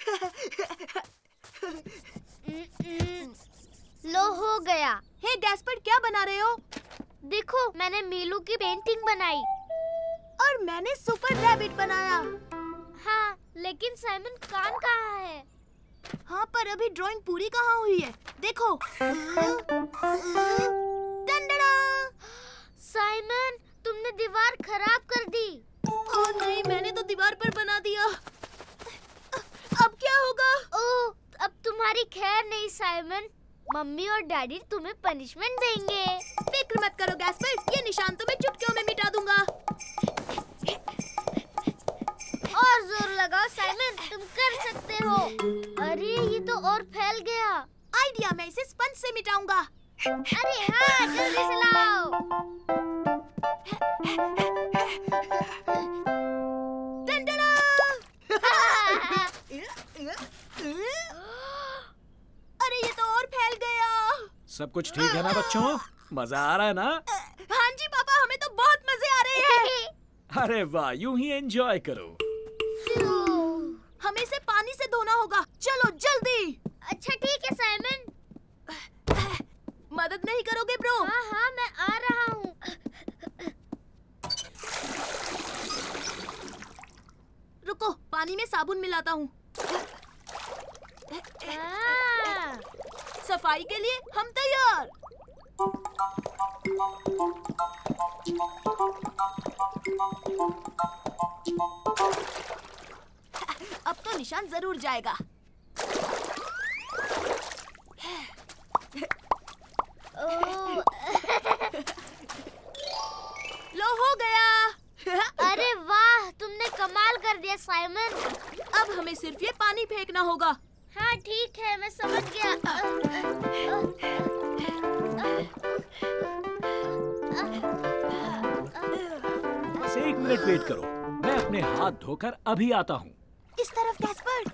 D: लो हो गया।
B: हे गैस्पर्ड, क्या बना रहे हो?
D: देखो, मैंने मीलू की पेंटिंग बनाई।
B: और मैंने सुपर रैबिट बनाया।
D: हाँ, लेकिन साइमन कान कहाँ है?
B: हाँ, पर अभी ड्राइंग पूरी कहाँ हुई है? देखो।
D: साइमन, तुमने दीवार खराब कर दी।
B: ओह नहीं, मैंने तो दीवार पर बना दिया। अब क्या होगा?
D: ओह, अब तुम्हारी खैर नहीं साइमन। मम्मी और डैडी तुम्हें पनिशमेंट देंगे।
B: फिक्र मत करो गैस्पर्ड, ये निशान तो मैं चुटकियों में मिटा दूंगा।
D: और जोर लगाओ साइमन, तुम कर सकते हो। अरे ये तो और फैल गया।
B: आइडिया, मैं इसे स्पंज से मिटाऊंगा।
D: अरे हाँ, जल्दी से लाओ।
B: अरे ये तो और फैल गया।
J: सब कुछ ठीक है ना बच्चों? मजा आ रहा है ना?
B: हाँ जी पापा, हमें तो बहुत मजे आ रहे हैं।
J: अरे वाह, यूं ही एंजॉय करो।
B: हमें इसे पानी से धोना होगा, चलो जल्दी।
D: अच्छा ठीक है साइमन।
B: मदद नहीं करोगे ब्रो?
D: हाँ हाँ, मैं आ रहा हूँ।
B: रुको, पानी में साबुन मिलाता हूँ। सफाई के लिए हम तैयार। अब तो निशान जरूर जाएगा। लो हो गया।
D: अरे वाह, तुमने कमाल कर दिया साइमन।
B: अब हमें सिर्फ ये पानी फेंकना होगा।
D: हाँ ठीक है, मैं समझ गया।
J: बस एक मिनट वेट करो, मैं अपने हाथ धोकर अभी आता हूँ।
B: इस तरफ गैस्पर्ड।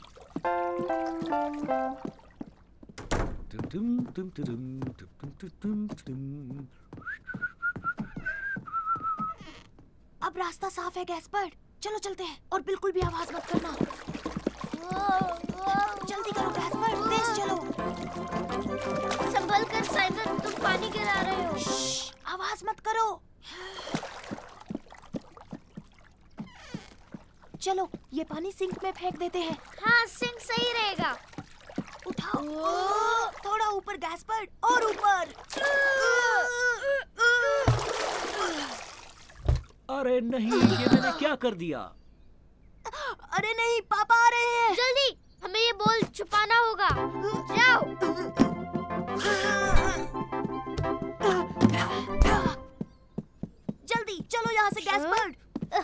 B: अब रास्ता साफ है गैस्पर्ड, चलो चलते हैं। और बिल्कुल भी आवाज मत करना। जल्दी करो गैस्पर्ड, तेज चलो।
D: संभल कर साइमन, तुम पानी गिरा रहे हो।
B: आवाज मत करो। चलो ये पानी सिंक में फेंक देते हैं।
D: हाँ, सिंक सही रहेगा।
B: उठाओ। थोड़ा ऊपर गैस्पर्ड, और ऊपर।
J: अरे नहीं, ये मैंने क्या कर दिया?
B: अरे नहीं, पापा आ रहे हैं।
D: जल्दी, हमें ये बॉल छुपाना होगा। जाओ।
B: जल्दी चलो यहाँ से गैस्पर्ड।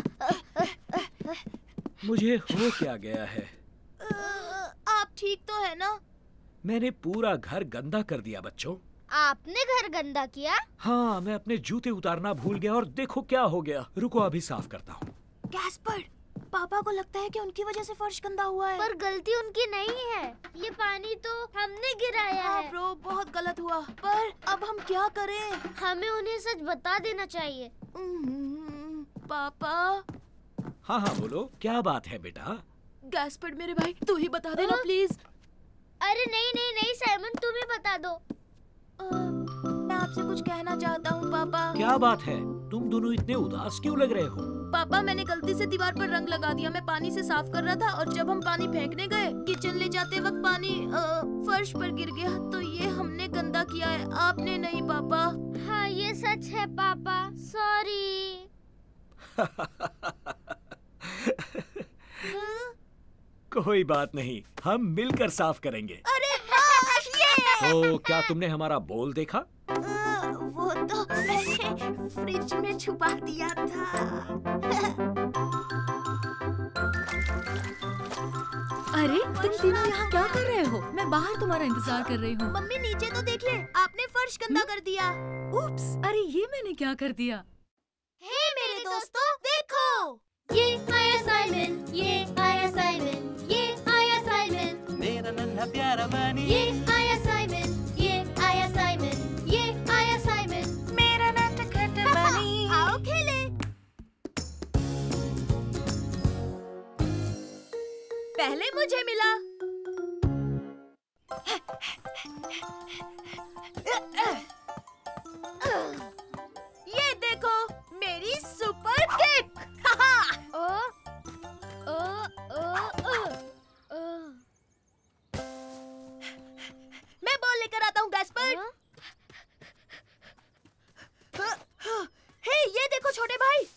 J: मुझे हो क्या गया है?
B: आप ठीक तो है ना?
J: मैंने पूरा घर गंदा कर दिया बच्चों।
D: आपने घर गंदा किया?
J: हाँ, मैं अपने जूते उतारना भूल गया और देखो क्या हो गया। रुको अभी साफ करता हूँ।
B: गैस्पर्ड, पापा को लगता है कि उनकी वजह से फर्श गंदा हुआ है।
D: पर गलती उनकी नहीं है, ये पानी तो हमने गिराया
B: हाँ
D: है।
B: ब्रो, बहुत गलत हुआ। पर अब हम क्या करें?
D: हमें उन्हें सच बता देना चाहिए।
B: पापा।
J: हाँ हाँ बोलो, क्या बात है बेटा?
B: गैस्पर्ड मेरे भाई, तू ही बता देना प्लीज।
D: अरे नहीं नहीं नहीं साइमन, तुम ही बता दो।
B: आ, मैं आपसे कुछ कहना चाहता हूँ पापा।
J: क्या बात है? तुम दोनों इतने उदास क्यों लग रहे हो?
B: पापा, मैंने गलती से दीवार पर रंग लगा दिया। मैं पानी से साफ कर रहा था और जब हम पानी फेंकने गए, किचन ले जाते वक्त पानी आ, फर्श पर गिर गया। तो ये हमने गंदा किया है, आपने नहीं पापा।
D: हाँ ये सच है पापा, सॉरी।
J: कोई बात नहीं, हम मिलकर साफ करेंगे।
B: अरे वाह, ये!
J: तो क्या तुमने हमारा बोल देखा?
B: आ, वो तो मैंने फ्रिज में छुपा दिया था।
G: अरे तुम तीनों यहाँ क्या कर रहे हो? मैं बाहर तुम्हारा इंतजार कर रही हूँ।
B: मम्मी नीचे तो देख ले, आपने फर्श गंदा कर दिया।
G: उप्स, अरे ये मैंने क्या कर दिया?
B: हे मेरे दोस्तों, देखो
A: ये आया साइमन, ये आया साइमन, ये आया साइमन,
E: मेरा नन्हा प्यारा बनी।
A: ये आया साइमन, ये आया साइमन, ये आया साइमन,
E: मेरा नटखट बनी।
B: आओ खेले। पहले मुझे मिला। ये देखो मेरी सुपर किक।
D: ओ, ओ, ओ, ओ, ओ।
B: मैं बॉल लेकर आता हूँ गैस्पर्ड। हे ये देखो छोटे भाई।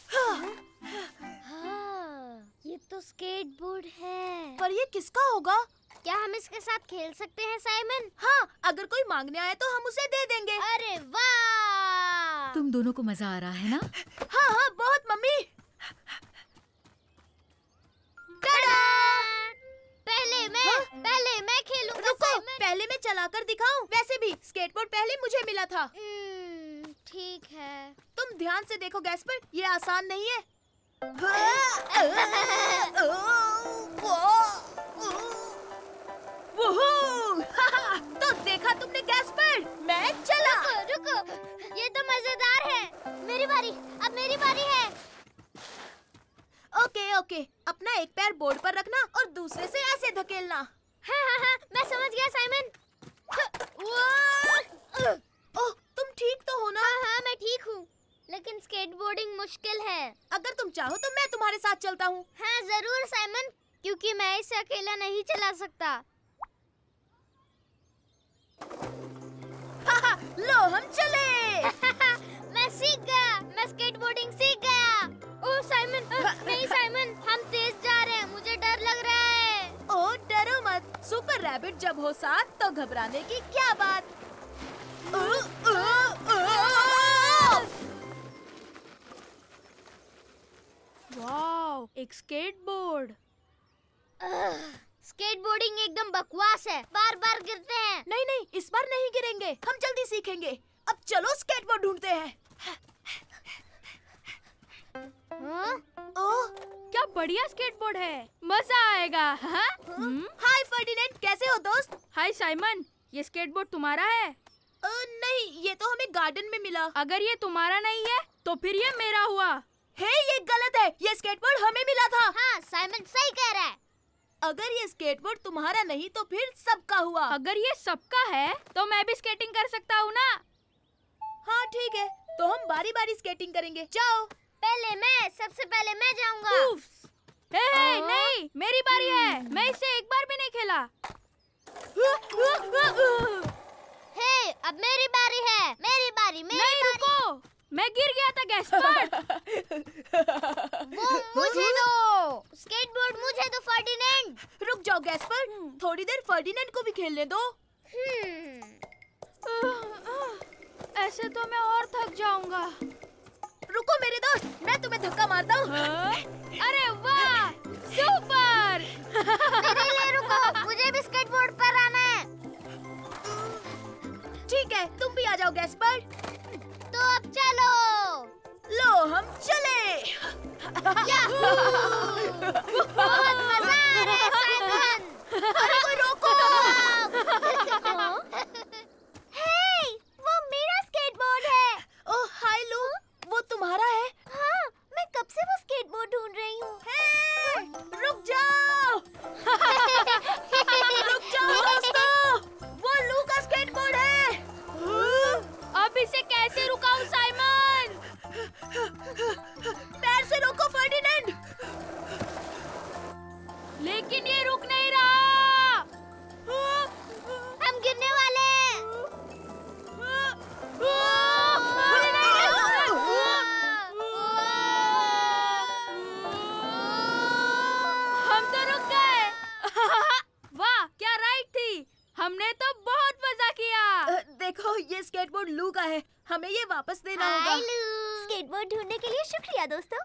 D: हाँ, ये तो स्केटबोर्ड है।
B: पर ये किसका होगा?
D: क्या हम इसके साथ खेल सकते हैं साइमन?
B: हाँ, अगर कोई मांगने आए तो हम उसे दे देंगे।
D: अरे वाह!
G: तुम दोनों को मजा आ रहा है ना?
B: हाँ हाँ बहुत मम्मी। टाडा!
D: पहले मैं
B: हाँ?
D: पहले मैं खेलूंगा
B: रुको,
D: साइमन।
B: पहले मैं चलाकर दिखाऊं। वैसे भी स्केटबोर्ड पहले मुझे मिला था।
D: हम्म, ठीक है।
B: तुम ध्यान से देखो गैस्पर्ड, ये आसान नहीं है। तो देखा तुमने गैस्पर्ड, मैं चला।
D: रुको, रुको, ये तो मजेदार है। मेरी बारी, अब मेरी बारी है।
B: ओके ओके, अपना एक पैर बोर्ड पर रखना और दूसरे से ऐसे धकेलना।
D: हाँ हाँ हाँ, मैं समझ गया साइमन।
B: ओह, तुम ठीक तो हो ना?
D: हाँ हाँ, मैं ठीक हूँ। लेकिन स्केटबोर्डिंग मुश्किल है।
B: अगर तुम चाहो तो मैं तुम्हारे साथ चलता हूँ।
D: हाँ जरूर साइमन, क्योंकि मैं इसे अकेला नहीं चला सकता।
B: लो हम चले।
D: मैं सीख गया, मैं स्केटबोर्डिंग सीख गया। ओह साइमन, नहीं साइमन, हम तेज जा रहे हैं, मुझे डर लग रहा है।
B: ओह डरो मत, सुपर रैबिट जब हो साथ तो घबराने की क्या बात। ओ, ओ, ओ, ओ।
C: वाओ, एक स्केटबोर्ड।
D: स्केटबोर्डिंग एकदम बकवास है, बार बार गिरते हैं।
B: नहीं नहीं, इस बार नहीं गिरेंगे, हम जल्दी सीखेंगे। अब चलो स्केटबोर्ड ढूंढते हैं।
D: हाँ?
B: ओह,
C: क्या बढ़िया स्केटबोर्ड है, मजा आएगा। हाँ?
B: हाय फर्डिनेंड, कैसे हो दोस्त?
C: हाय साइमन, ये स्केटबोर्ड तुम्हारा है?
B: ओ, नहीं, ये तो हमें गार्डन में मिला।
C: अगर ये तुम्हारा नहीं है तो फिर ये मेरा हुआ।
B: हे, ये गलत है, ये स्केटबोर्ड हमें मिला था।
D: हाँ, साइमन सही कह रहा है।
B: अगर ये स्केटबोर्ड तुम्हारा नहीं तो फिर सबका हुआ।
C: अगर ये सबका है तो मैं भी स्केटिंग कर सकता हूँ ना?
B: हाँ ठीक है, तो हम बारी बारी स्केटिंग करेंगे। जाओ।
D: पहले मैं, सबसे पहले मैं जाऊंगा।
C: हे हे नहीं, मेरी बारी है। मैं इससे एक बार भी नहीं खेला।
D: हे, अब मेरी बारी है। मेरी बारी, मेरी
C: नहीं,
D: बारी।
C: रुको, मैं गिर गया था गैस्पर्ड।
D: वो मुझे दो। स्केटबोर्ड मुझे दो फर्डिनेंड।
B: रुक जाओ गैस्पर्ड, थोड़ी देर फर्डिनेंड को भी खेलने दो।
C: ऐसे तो मैं और थक जाऊंगा।
B: रुको मेरे दोस्त, मैं तुम्हें धक्का मारता हूँ।
C: अरे वाह, सुपर।
D: मेरे लिए रुको, मुझे भी स्केटबोर्ड पर आना है।
B: ठीक है, तुम भी आ जाओ गैस्पर्ड।
D: तो अब चलो।
B: लो, हम चले।
D: याहू! बहुत मजा आ रहा है साइमन।
B: अरे कोई रोको।
D: हे, वो मेरा स्केटबोर्ड है।
B: ओह हाय लू, वो तुम्हारा है?
D: हाँ, मैं कब से वो स्केटबोर्ड ढूंढ रही हूँ।
B: हे, रुक जाओ। रुक जाओ दोस्तों, वो लू का स्केटबोर्ड है।
C: अब इसे कैसे रुकाऊं साइमन?
B: पैर से रोको फर्डिनेंड।
C: लेकिन ये रुक नहीं रहा।
D: हम गिरने वाले हैं।
C: हम तो रुक गए। वाह, क्या राइड थी। हमने तो बहुत मजा किया।
B: अ, देखो, ये स्केटबोर्ड लू का है, हमें ये वापस देना होगा।
D: हाय लू। स्केटबोर्ड ढूंढने के लिए शुक्रिया दोस्तों।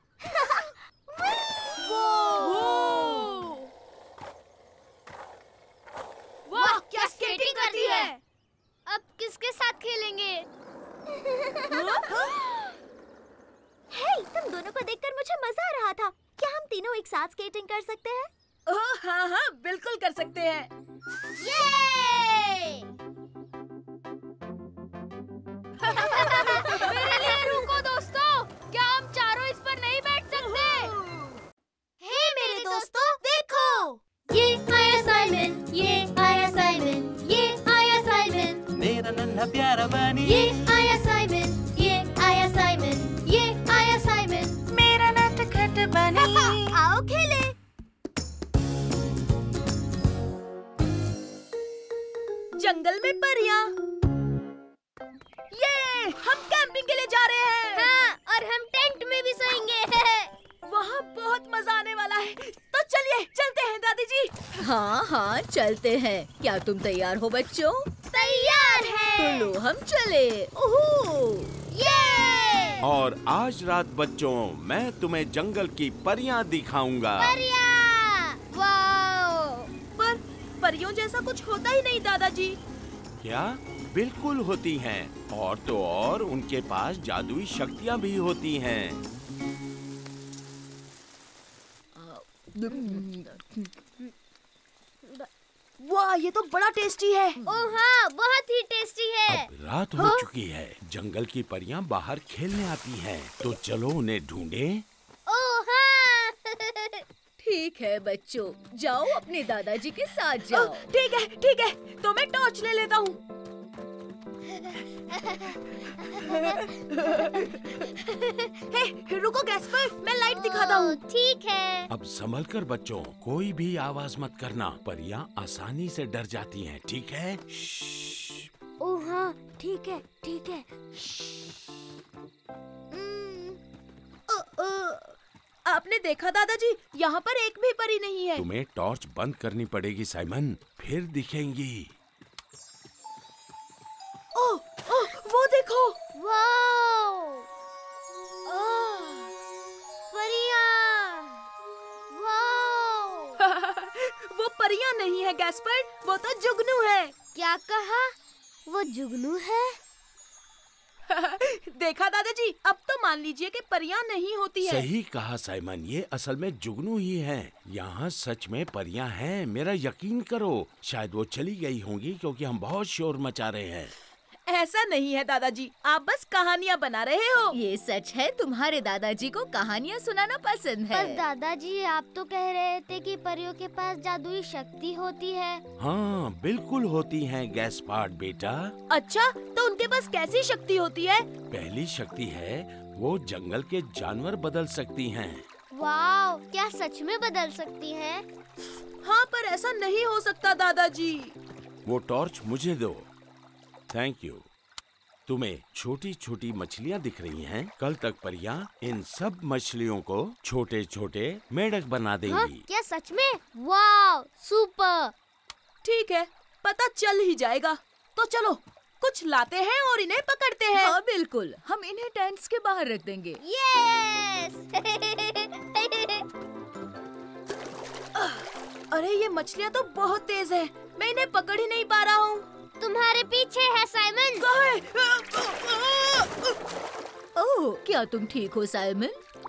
C: वाह, क्या स्केटिंग करती है।
D: अब किसके साथ खेलेंगे? हे, तुम दोनों को देखकर मुझे मजा आ रहा था। क्या हम तीनों एक साथ स्केटिंग कर सकते हैं?
B: ओह हाँ हाँ, बिल्कुल कर सकते हैं।
D: ये!
C: मेरे लिए रुको दोस्तों, क्या हम चारों इस पर नहीं बैठ सकते?
D: हे मेरे दोस्तों, देखो।
A: ये आया साइमन, ये आया साइमन, ये आया साइमन,
E: मेरा नन्हा प्यारा बनी।
A: ये आया साइमन, ये आया साइमन, ये आया साइमन,
E: मेरा नटखट बनी।
D: आओ खेले।
B: जंगल में परियां। ये हम कैंपिंग के लिए जा रहे हैं।
D: हाँ, और हम टेंट में भी सोएंगे।
B: वहाँ बहुत मजा आने वाला है। तो चलिए, चलते हैं दादी जी।
G: हाँ हाँ चलते हैं। क्या तुम तैयार हो बच्चों?
D: तैयार
G: तो
D: है।
G: लो हम चले। ओहो!
D: ये!
F: और आज रात बच्चों, मैं तुम्हें जंगल की परियां दिखाऊंगा।
D: परियां! वाओ!
B: पर परियों जैसा कुछ होता ही नहीं दादाजी।
F: क्या? बिल्कुल होती हैं। और तो और उनके पास जादुई शक्तियाँ भी होती हैं।
B: वाह, ये तो बड़ा टेस्टी है।
D: ओह हाँ, बहुत ही टेस्टी है।
F: अब रात हो चुकी है। जंगल की परियां बाहर खेलने आती हैं। तो चलो उन्हें ढूंढें।
D: ओह हाँ।
G: ठीक है बच्चों, जाओ अपने दादाजी के साथ जाओ।
B: ओह, ठीक है ठीक है, तो मैं टॉर्च ले लेता हूँ। हे, रुको गैस्पर, मैं लाइट दिखाता हूँ।
D: ओह, ठीक है।
F: अब संभल कर बच्चों, कोई भी आवाज मत करना। परियां आसानी से डर जाती हैं, ठीक है? श्श्श।
D: ओह हाँ, ठीक है ठीक है। हम्म,
B: अ, अ, आपने देखा दादाजी, यहाँ पर एक भी परी नहीं है।
F: तुम्हें टॉर्च बंद करनी पड़ेगी साइमन, फिर दिखेंगी।
B: ओह ओह, वो देखो।
D: वाओ! ओह, परियां! वाओ!
B: वो परियां नहीं है गैस्पर, वो तो जुगनू है।
D: क्या कहा? वो जुगनू है?
B: देखा दादाजी, अब तो मान लीजिए कि परियां नहीं होती है।
F: सही कहा साइमन, ये असल में जुगनू ही हैं। यहाँ सच में परियां हैं, मेरा यकीन करो। शायद वो चली गई होंगी क्योंकि हम बहुत शोर मचा रहे हैं।
B: ऐसा नहीं है दादाजी, आप बस कहानियाँ बना रहे हो।
G: ये सच है, तुम्हारे दादाजी को कहानियाँ सुनाना पसंद है।
D: पर दादाजी, आप तो कह रहे थे कि परियों के पास जादुई शक्ति होती है।
F: हाँ, बिल्कुल होती हैं गैस्पार्ड बेटा।
B: अच्छा, तो उनके पास कैसी शक्ति होती है?
F: पहली शक्ति है, वो जंगल के जानवर बदल सकती हैं।
D: वाओ, क्या सच में बदल सकती हैं?
B: हाँ, पर ऐसा नहीं हो सकता दादाजी।
F: वो टॉर्च मुझे दो। Thank you. तुम्हें छोटी छोटी मछलियाँ दिख रही हैं? कल तक परियां इन सब मछलियों को छोटे छोटे मेंढक बना देंगी।
D: हाँ, क्या सच में? Wow, super.
B: ठीक है, पता चल ही जाएगा। तो चलो कुछ लाते हैं और इन्हें पकड़ते हैं।
G: हाँ बिल्कुल, हम इन्हें टेंट्स के बाहर रख देंगे।
D: यस।
B: अरे ये मछलियाँ तो बहुत तेज है, मैं इन्हें पकड़ ही नहीं पा रहा हूँ।
D: तुम्हारे पीछे है साइमन।
G: ओह, क्या तुम ठीक हो साइमन?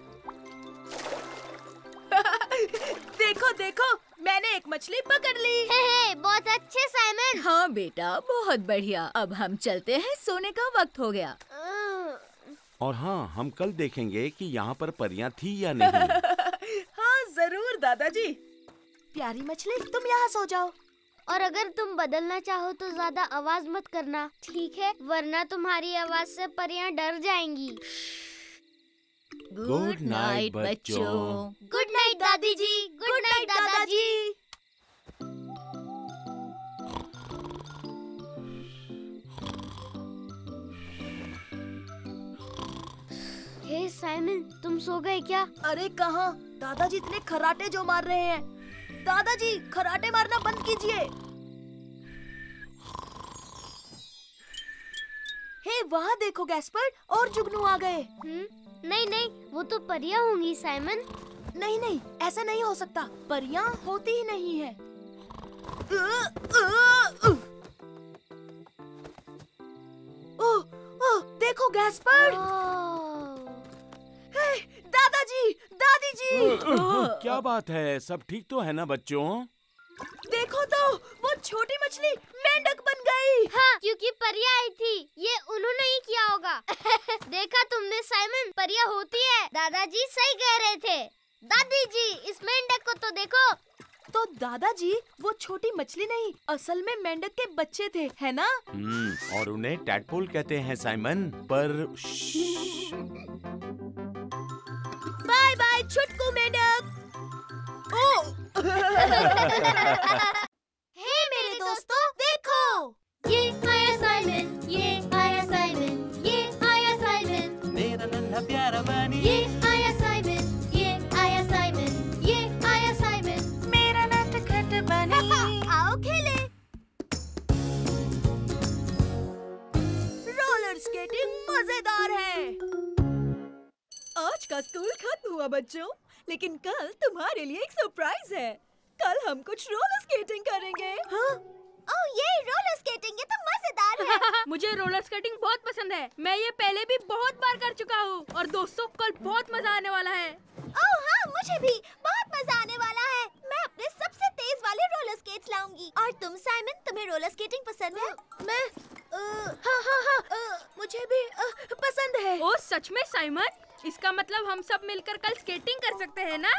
B: देखो देखो, मैंने एक मछली पकड़ ली।
D: हे हे, बहुत अच्छे साइमन।
G: हाँ बेटा, बहुत बढ़िया। अब हम चलते हैं, सोने का वक्त हो गया।
F: और हाँ, हम कल देखेंगे कि यहाँ पर परियां थी या नहीं।
B: हाँ जरूर दादाजी। प्यारी मछली, तुम यहाँ सो जाओ।
D: और अगर तुम बदलना चाहो तो ज्यादा आवाज मत करना, ठीक है? वरना तुम्हारी आवाज से परियां डर जाएंगी।
F: गुड नाइट बच्चों।
D: गुड नाइट दादी जी। गुड नाइट दादाजी। हे साइमन, तुम सो गए क्या?
B: अरे कहाँ, दादाजी इतने खराटे जो मार रहे हैं। दादाजी, खराटे मारना बंद कीजिए। हे वहाँ देखो गैस्पर, और जुगनू आ गए।
D: हम्म, नहीं नहीं, वो तो परियां होंगी साइमन।
B: नहीं नहीं, ऐसा नहीं हो सकता। परियां होती ही नहीं है। ओह, ओह, देखो गैस्पर। हे, दादाजी, दादी जी।
F: क्या बात है, सब ठीक तो है ना बच्चों?
B: देखो तो, वो छोटी मछली मेंढक बन गई।
D: हाँ, क्योंकि परियां आई थी। ये उन्होंने ही किया होगा। देखा तुमने साइमन, परियां होती है। दादाजी सही कह रहे थे। दादी जी, इस मेंढक को तो देखो।
B: तो दादाजी, वो छोटी मछली नहीं, असल में मेंढक के बच्चे थे, है ना?
F: हम्म, और उन्हें टैडपोल कहते हैं साइमन। पर
B: बाय बाय छुटकू मेंढक। ओह।
D: हे मेरे दोस्तों, देखो,
A: ये आया साइमन, ये आया साइमन, ये आया साइमन,
E: मेरा नन्हा प्यारा बनी।
A: ये आया साइमन, ये आया साइमन, ये आया साइमन,
E: मेरा नटखट बनी।
D: आओ खेले।
B: रोलर स्केटिंग मजेदार है।
I: आज का स्कूल खत्म हुआ बच्चों, लेकिन कल तुम्हारे लिए एक सरप्राइज है। कल हम कुछ रोलर स्केटिंग करेंगे।
B: हाँ?
D: ओह ये रोलर स्केटिंग, ये तो मजेदार है।
C: मुझे रोलर स्केटिंग बहुत पसंद है। मैं ये पहले भी बहुत बार कर चुका हूँ। और दोस्तों, कल बहुत मजा आने वाला है।
D: ओह हाँ, मुझे भी बहुत मजा आने वाला है। मैं अपने सबसे तेज वाले रोलर स्केट्स लाऊंगी। और तुम साइमन, तुम्हें रोलर स्केटिंग पसंद है?
B: मैं आ, हाँ हाँ हाँ आ, मुझे भी आ, पसंद है।
C: ओ सच में साइमन? इसका मतलब हम सब मिलकर कल स्केटिंग कर सकते हैं ना?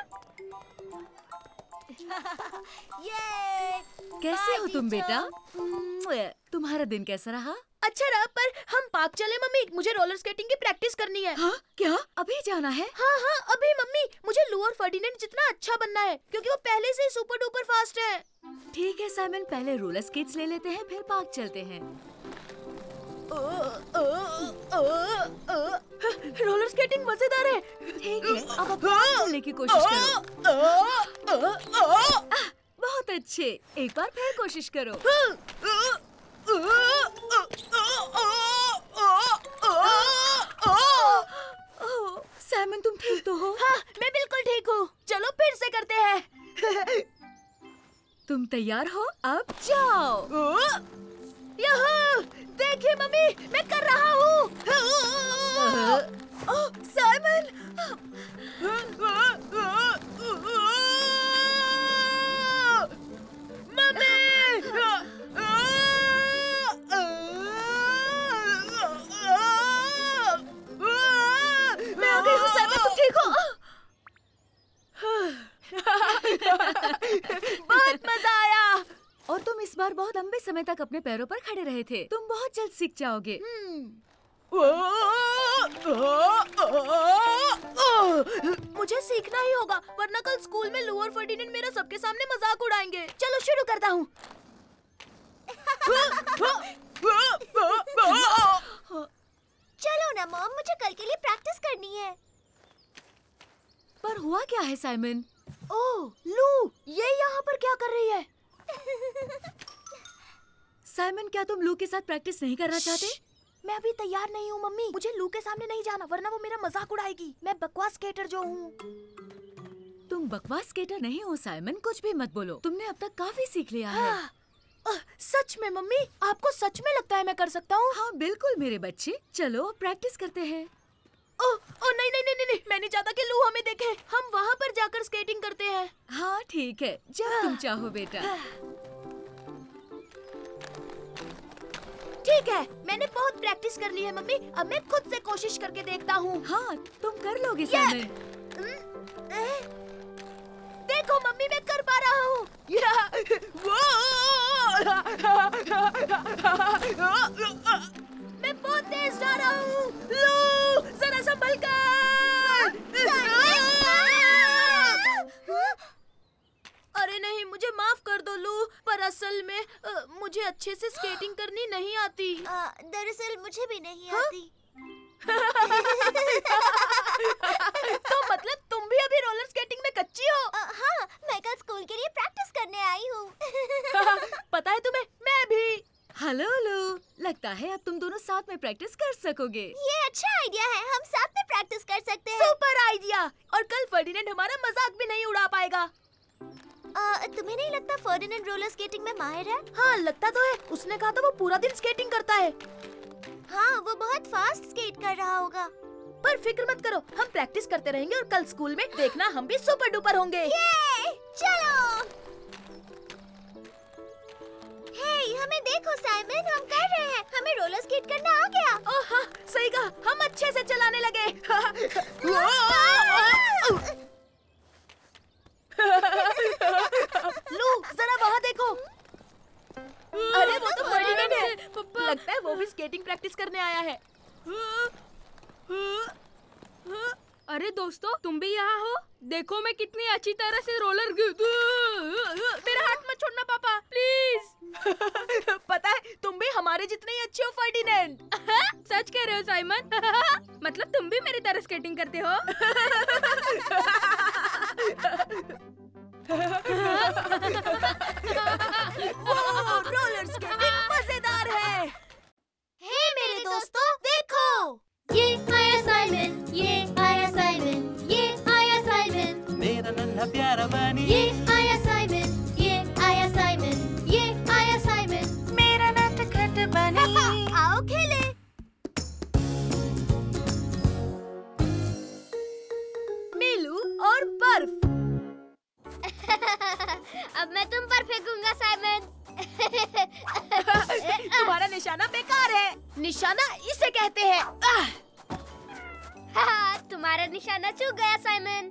D: ये
G: कैसे हो तुम बेटा? तुम्हारा दिन कैसा रहा?
B: अच्छा रहा, पर हम पार्क चले मम्मी, मुझे रोलर स्केटिंग की प्रैक्टिस करनी है।
G: हाँ? क्या अभी जाना है?
B: हाँ हाँ अभी मम्मी, मुझे लू और फर्डिनेंड जितना अच्छा बनना है, क्योंकि वो पहले से ही सुपर डुपर फास्ट है।
G: ठीक है साइमन, पहले रोलर स्केट्स ले लेते हैं, फिर पार्क चलते हैं।
B: ओ, ओ, ओ, ओ, रोलर स्केटिंग मजेदार है।
G: ठीक है, अब अब पार्क चलने की कोशिश करो। आह, बहुत अच्छे, एक बार फिर कोशिश करो। साइमन, तुम ठीक तो हो?
B: हाँ, मैं बिल्कुल ठीक हूँ। चलो फिर से करते हैं।
G: तुम तैयार हो? अब जाओ।
B: यहाँ देखिए मम्मी, मैं कर रहा हूँ। ओह साइमन, मम्मी, मैं आ गई हूँ। साइमन, तुम ठीक हो? बहुत मजा आया।
G: और तुम इस बार बहुत लंबे समय तक अपने पैरों पर खड़े रहे थे। तुम बहुत जल्द सीख जाओगे।
B: मुझे सीखना ही होगा, वरना कल स्कूल में लू और फर्डिनेंड मेरा सबके सामने मजाक उड़ाएंगे। चलो शुरू करता हूँ।
A: चलो ना मॉम, मुझे कल के लिए प्रैक्टिस करनी है।
G: पर हुआ क्या है साइमन?
B: ओह, लू, ये यहाँ पर क्या कर रही है?
G: साइमन, क्या तुम लू के साथ प्रैक्टिस नहीं करना चाहते?
B: मैं अभी तैयार नहीं हूँ मम्मी। मुझे लू के सामने नहीं जाना, वरना वो मेरा मजाक उड़ाएगी। मैं बकवास स्केटर जो हूँ।
G: तुम बकवास स्केटर नहीं हो साइमन, कुछ भी मत बोलो। तुमने अब तक काफी सीख लिया है।
B: हाँ, आ, सच में मम्मी, आपको सच में लगता है मैं कर सकता हूँ?
G: हाँ बिल्कुल मेरे बच्चे, चलो प्रैक्टिस करते हैं।
B: ओ, ओ नहीं नहीं नहीं नहीं, मैं नहीं चाहता कि लू हमें देखे। हम वहाँ पर जाकर स्केटिंग करते हैं।
G: हाँ ठीक है, जब तुम चाहो बेटा।
B: ठीक है, मैंने बहुत प्रैक्टिस कर ली है मम्मी। अब मैं खुद से कोशिश करके देखता हूँ।
G: हाँ, तुम कर लोगे साइमन।
B: देखो मम्मी, मैं कर पा रहा हूँ। मैं बहुत तेज जा रहा हूँ। लो, जरा संभल कर। अरे नहीं, मुझे माफ कर दो लू, पर असल में आ, मुझे अच्छे से स्केटिंग करनी नहीं आती।
A: दरअसल मुझे भी नहीं
B: हाँ?
A: आती।
B: तो मतलब तुम भी अभी रोलर स्केटिंग में कच्ची हो?
A: आ, हाँ, मैं कल स्कूल के लिए प्रैक्टिस करने आई हूँ।
B: पता है तुम्हें, मैं भी।
G: हेलो लू, लगता है अब तुम दोनों साथ में प्रैक्टिस कर सकोगे।
A: ये अच्छा आइडिया है, हम साथ में प्रैक्टिस कर सकते हैं।
B: Super idea. और कल फर्डिनेंड हमारा मजाक भी नहीं उड़ा पाएगा।
A: आ, तुम्हें नहीं लगता फर्डिनेंड रोलर स्केटिंग में माहिर है?
B: हाँ लगता तो है, उसने कहा था वो पूरा दिन स्केटिंग करता है।
A: हाँ, वो बहुत फास्ट स्केट कर रहा होगा।
B: पर फिक्र मत करो, हम प्रैक्टिस करते रहेंगे और कल स्कूल में देखना हम भी सुपर डुपर होंगे।
A: ये, चलो। हे, हमें देखो साइमन, हम कर रहे हैं। हमें रोलर स्केट करना आ गया।
B: ओह हाँ, सही कहा, हम अच्छे से चलाने लगे। लू, जरा वहाँ देखो। अरे वो तो फर्डिनेंड है। लगता है वो भी स्केटिंग प्रैक्टिस करने आया है।
C: अरे दोस्तों, तुम भी यहाँ हो? देखो मैं कितनी अच्छी तरह से रोलर मेरा हाथ मत छोड़ना पापा, प्लीज।
B: पता है तुम भी हमारे जितने ही अच्छे हो फर्डिनेंड।
C: सच कह रहे हो साइमन? मतलब तुम भी मेरी तरह स्केटिंग करते हो?
B: वो रोलर स्केटिंग मजेदार है।
A: हे मेरे दोस्तों, देखो।
D: ये आया साइमन, ये आया साइमन, ये आया साइमन,
E: मेरा नन्हा प्यारा बनी।
D: ये आया साइमन, ये आया साइमन, ये आया साइमन,
E: मेरा नटखट बनी।
A: आओ खेले।
B: मीलू और बर्फ।
D: अब मैं तुम पर फेंकूंगा साइमन।
B: तुम्हारा निशाना बेकार है। निशाना इसे कहते हैं।
D: हाँ, तुम्हारा निशाना चूक गया साइमन।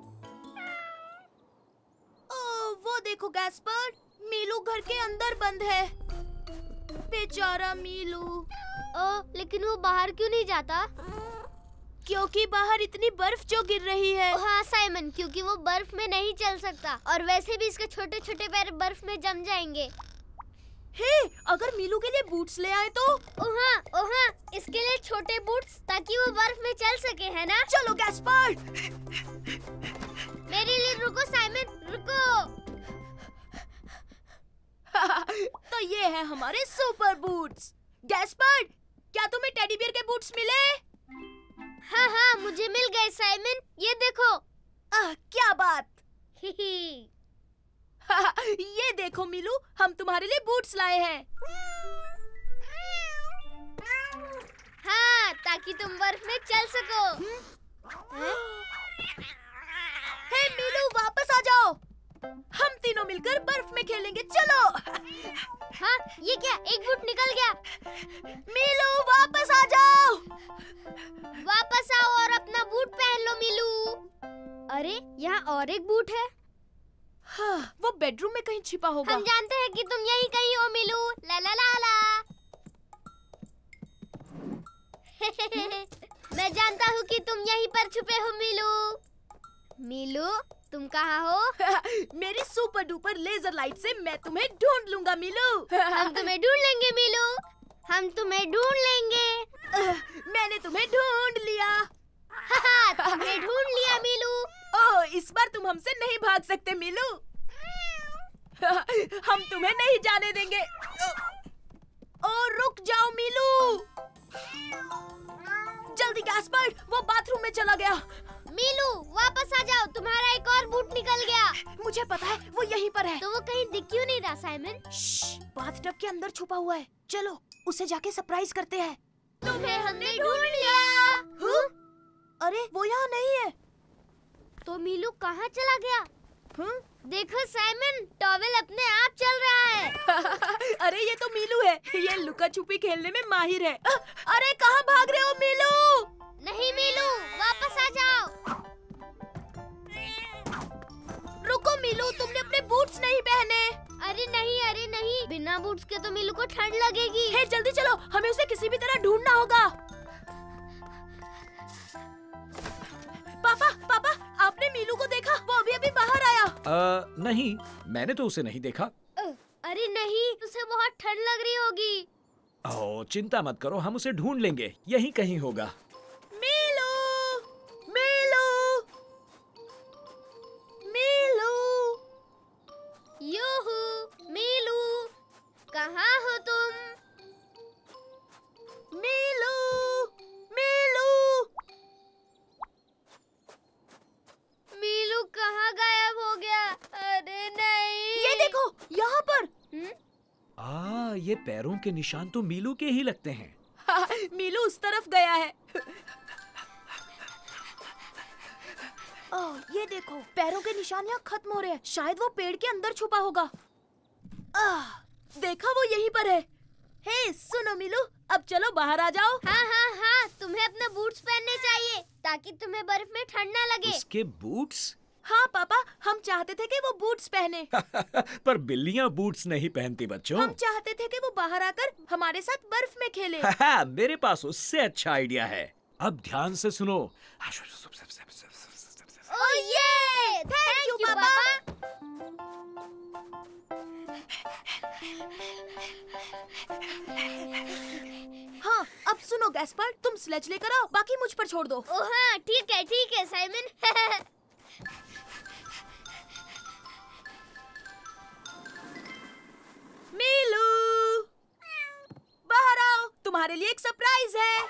B: ओ, वो देखो गैस्पर, मीलू घर के अंदर बंद है। बेचारा मीलू।
D: ओ, लेकिन वो बाहर क्यों नहीं जाता?
B: क्योंकि बाहर इतनी बर्फ जो गिर रही है।
D: हाँ साइमन, क्योंकि वो बर्फ में नहीं चल सकता, और वैसे भी इसके छोटे छोटे पैर बर्फ में जम जाएंगे।
B: हे, अगर मीलू के लिए बूट्स ले आए तो?
D: ओहा, ओहा, इसके लिए छोटे बूट्स, ताकि वो बर्फ में चल सके, है ना?
B: चलो गैस्पर।
D: मेरे लिए रुको साइमन, रुको।
B: तो ये है हमारे सुपर बूट्स। गैस्पर, क्या तुम्हें टेडी बियर के बूट्स मिले?
D: हाँ हाँ, मुझे मिल गए साइमन, ये देखो।
B: आ, क्या बात।
D: ही ही।
B: ये देखो मीलू, हम तुम्हारे लिए बूट्स लाए हैं।
D: हाँ, ताकि तुम बर्फ में चल सको।
B: हे मीलू, वापस आ जाओ। हम तीनों मिलकर बर्फ में खेलेंगे, चलो।
D: हाँ, ये क्या, एक बूट निकल गया।
B: मीलू वापस आ जाओ।
D: वापस आओ और अपना बूट पहन लो मीलू। अरे, यहाँ और एक बूट है।
B: हाँ, वो बेडरूम में कहीं छिपा होगा।
D: हम जानते हैं कि तुम यहीं कहीं हो मीलू। ला ला ला ला। जानता हूँ कि तुम यहीं पर छुपे हो मीलू। मीलू, तुम कहाँ हो?
B: मेरी सुपर डुपर लेजर लाइट से मैं तुम्हें ढूंढ लूंगा मीलू।
D: हम तुम्हें ढूंढ लेंगे मीलू, हम तुम्हें ढूंढ लेंगे।
B: मैंने तुम्हें ढूंढ लिया।
D: तुमने ढूंढ लिया मीलू।
B: ओह, इस बार तुम हमसे नहीं भाग सकते मीलू। हम तुम्हें नहीं जाने देंगे। और रुक जाओ मीलू। जल्दी गैस्पर्ड, वो बाथरूम में चला गया।
D: मीलू, वापस आ जाओ, तुम्हारा एक और बूट निकल गया।
B: मुझे पता है, वो यहीं पर है।
D: तो वो कहीं दिख क्यों नहीं रहा साइमन?
B: बाथटब के अंदर छुपा हुआ है। चलो उसे जाके सरप्राइज करते हैं।
D: तुम्हें हमने ढूंढ लिया।
B: हुँ? अरे वो यहाँ नहीं है।
D: तो मीलू कहाँ चला गया?
B: हुँ?
D: देखो साइमन, टॉवेल अपने आप चल रहा है।
B: अरे ये तो मीलू है। ये लुका छुपी खेलने में माहिर है। अरे कहाँ भाग रहे हो मीलू?
D: नहीं मीलू, वापस आ जाओ।
B: रुको मीलू, तुमने अपने बूट्स नहीं पहने।
D: अरे नहीं, अरे नहीं, बिना बूट्स के तो मीलू को ठंड लगेगी।
B: हे जल्दी चलो, हमें उसे किसी भी तरह ढूंढना होगा। पापा, पापा, आपने मीलू को देखा? वो अभी अभी बाहर आया।
J: आ, नहीं, मैंने तो उसे नहीं देखा।
D: अरे नहीं, उसे बहुत ठंड लग रही होगी।
J: ओह, चिंता मत करो, हम उसे ढूंढ लेंगे, यहीं कहीं होगा।
B: मीलू, मीलू, मीलू,
D: यूहू, मीलू, कहाँ हो तुम?
B: मीलू, मीलू,
D: मीलू कहाँ गायब हो गया? अरे नहीं।
B: ये देखो, यहाँ पर।
D: हुँ?
J: आ, ये पैरों के निशान तो मीलू के ही लगते हैं।
B: मीलू उस तरफ गया है। ओह, ये देखो, पैरों के निशान यहाँ खत्म हो रहे हैं। शायद वो पेड़ के अंदर छुपा होगा। आह, देखा, वो यहीं पर है। हे सुनो मीलू, अब चलो बाहर आ जाओ।
D: हाँ हाँ हाँ, तुम्हें अपने बूट्स पहनने चाहिए ताकि तुम्हें बर्फ में ठंड ना लगे।
J: उसके बूट्स?
B: हाँ पापा, हम चाहते थे कि वो बूट्स पहने।
J: पर बिल्लियाँ बूट्स नहीं पहनती बच्चों।
B: हम चाहते थे कि वो बाहर आकर हमारे साथ बर्फ में खेले।
J: मेरे पास उससे अच्छा आइडिया है। अब ध्यान से सुनो।
D: ओह ये, थैंक यू पापा।
B: हाँ, अब सुनो गैस्पर्ड, तुम स्लेज लेकर आओ, बाकी मुझ पर छोड़ दो।
D: ओह हाँ, ठीक है ठीक है साइमन।
B: मीलू, बाहर आओ, तुम्हारे लिए एक सरप्राइज है।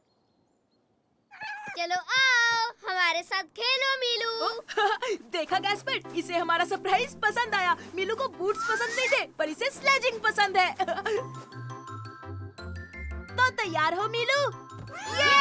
D: चलो आओ, हमारे साथ खेलो मीलू।
B: देखा गैस्पर्ड, इसे हमारा सरप्राइज पसंद आया। मीलू को बूट्स पसंद नहीं थे, पर इसे स्लेजिंग पसंद है। तो तैयार हो मीलू? ये!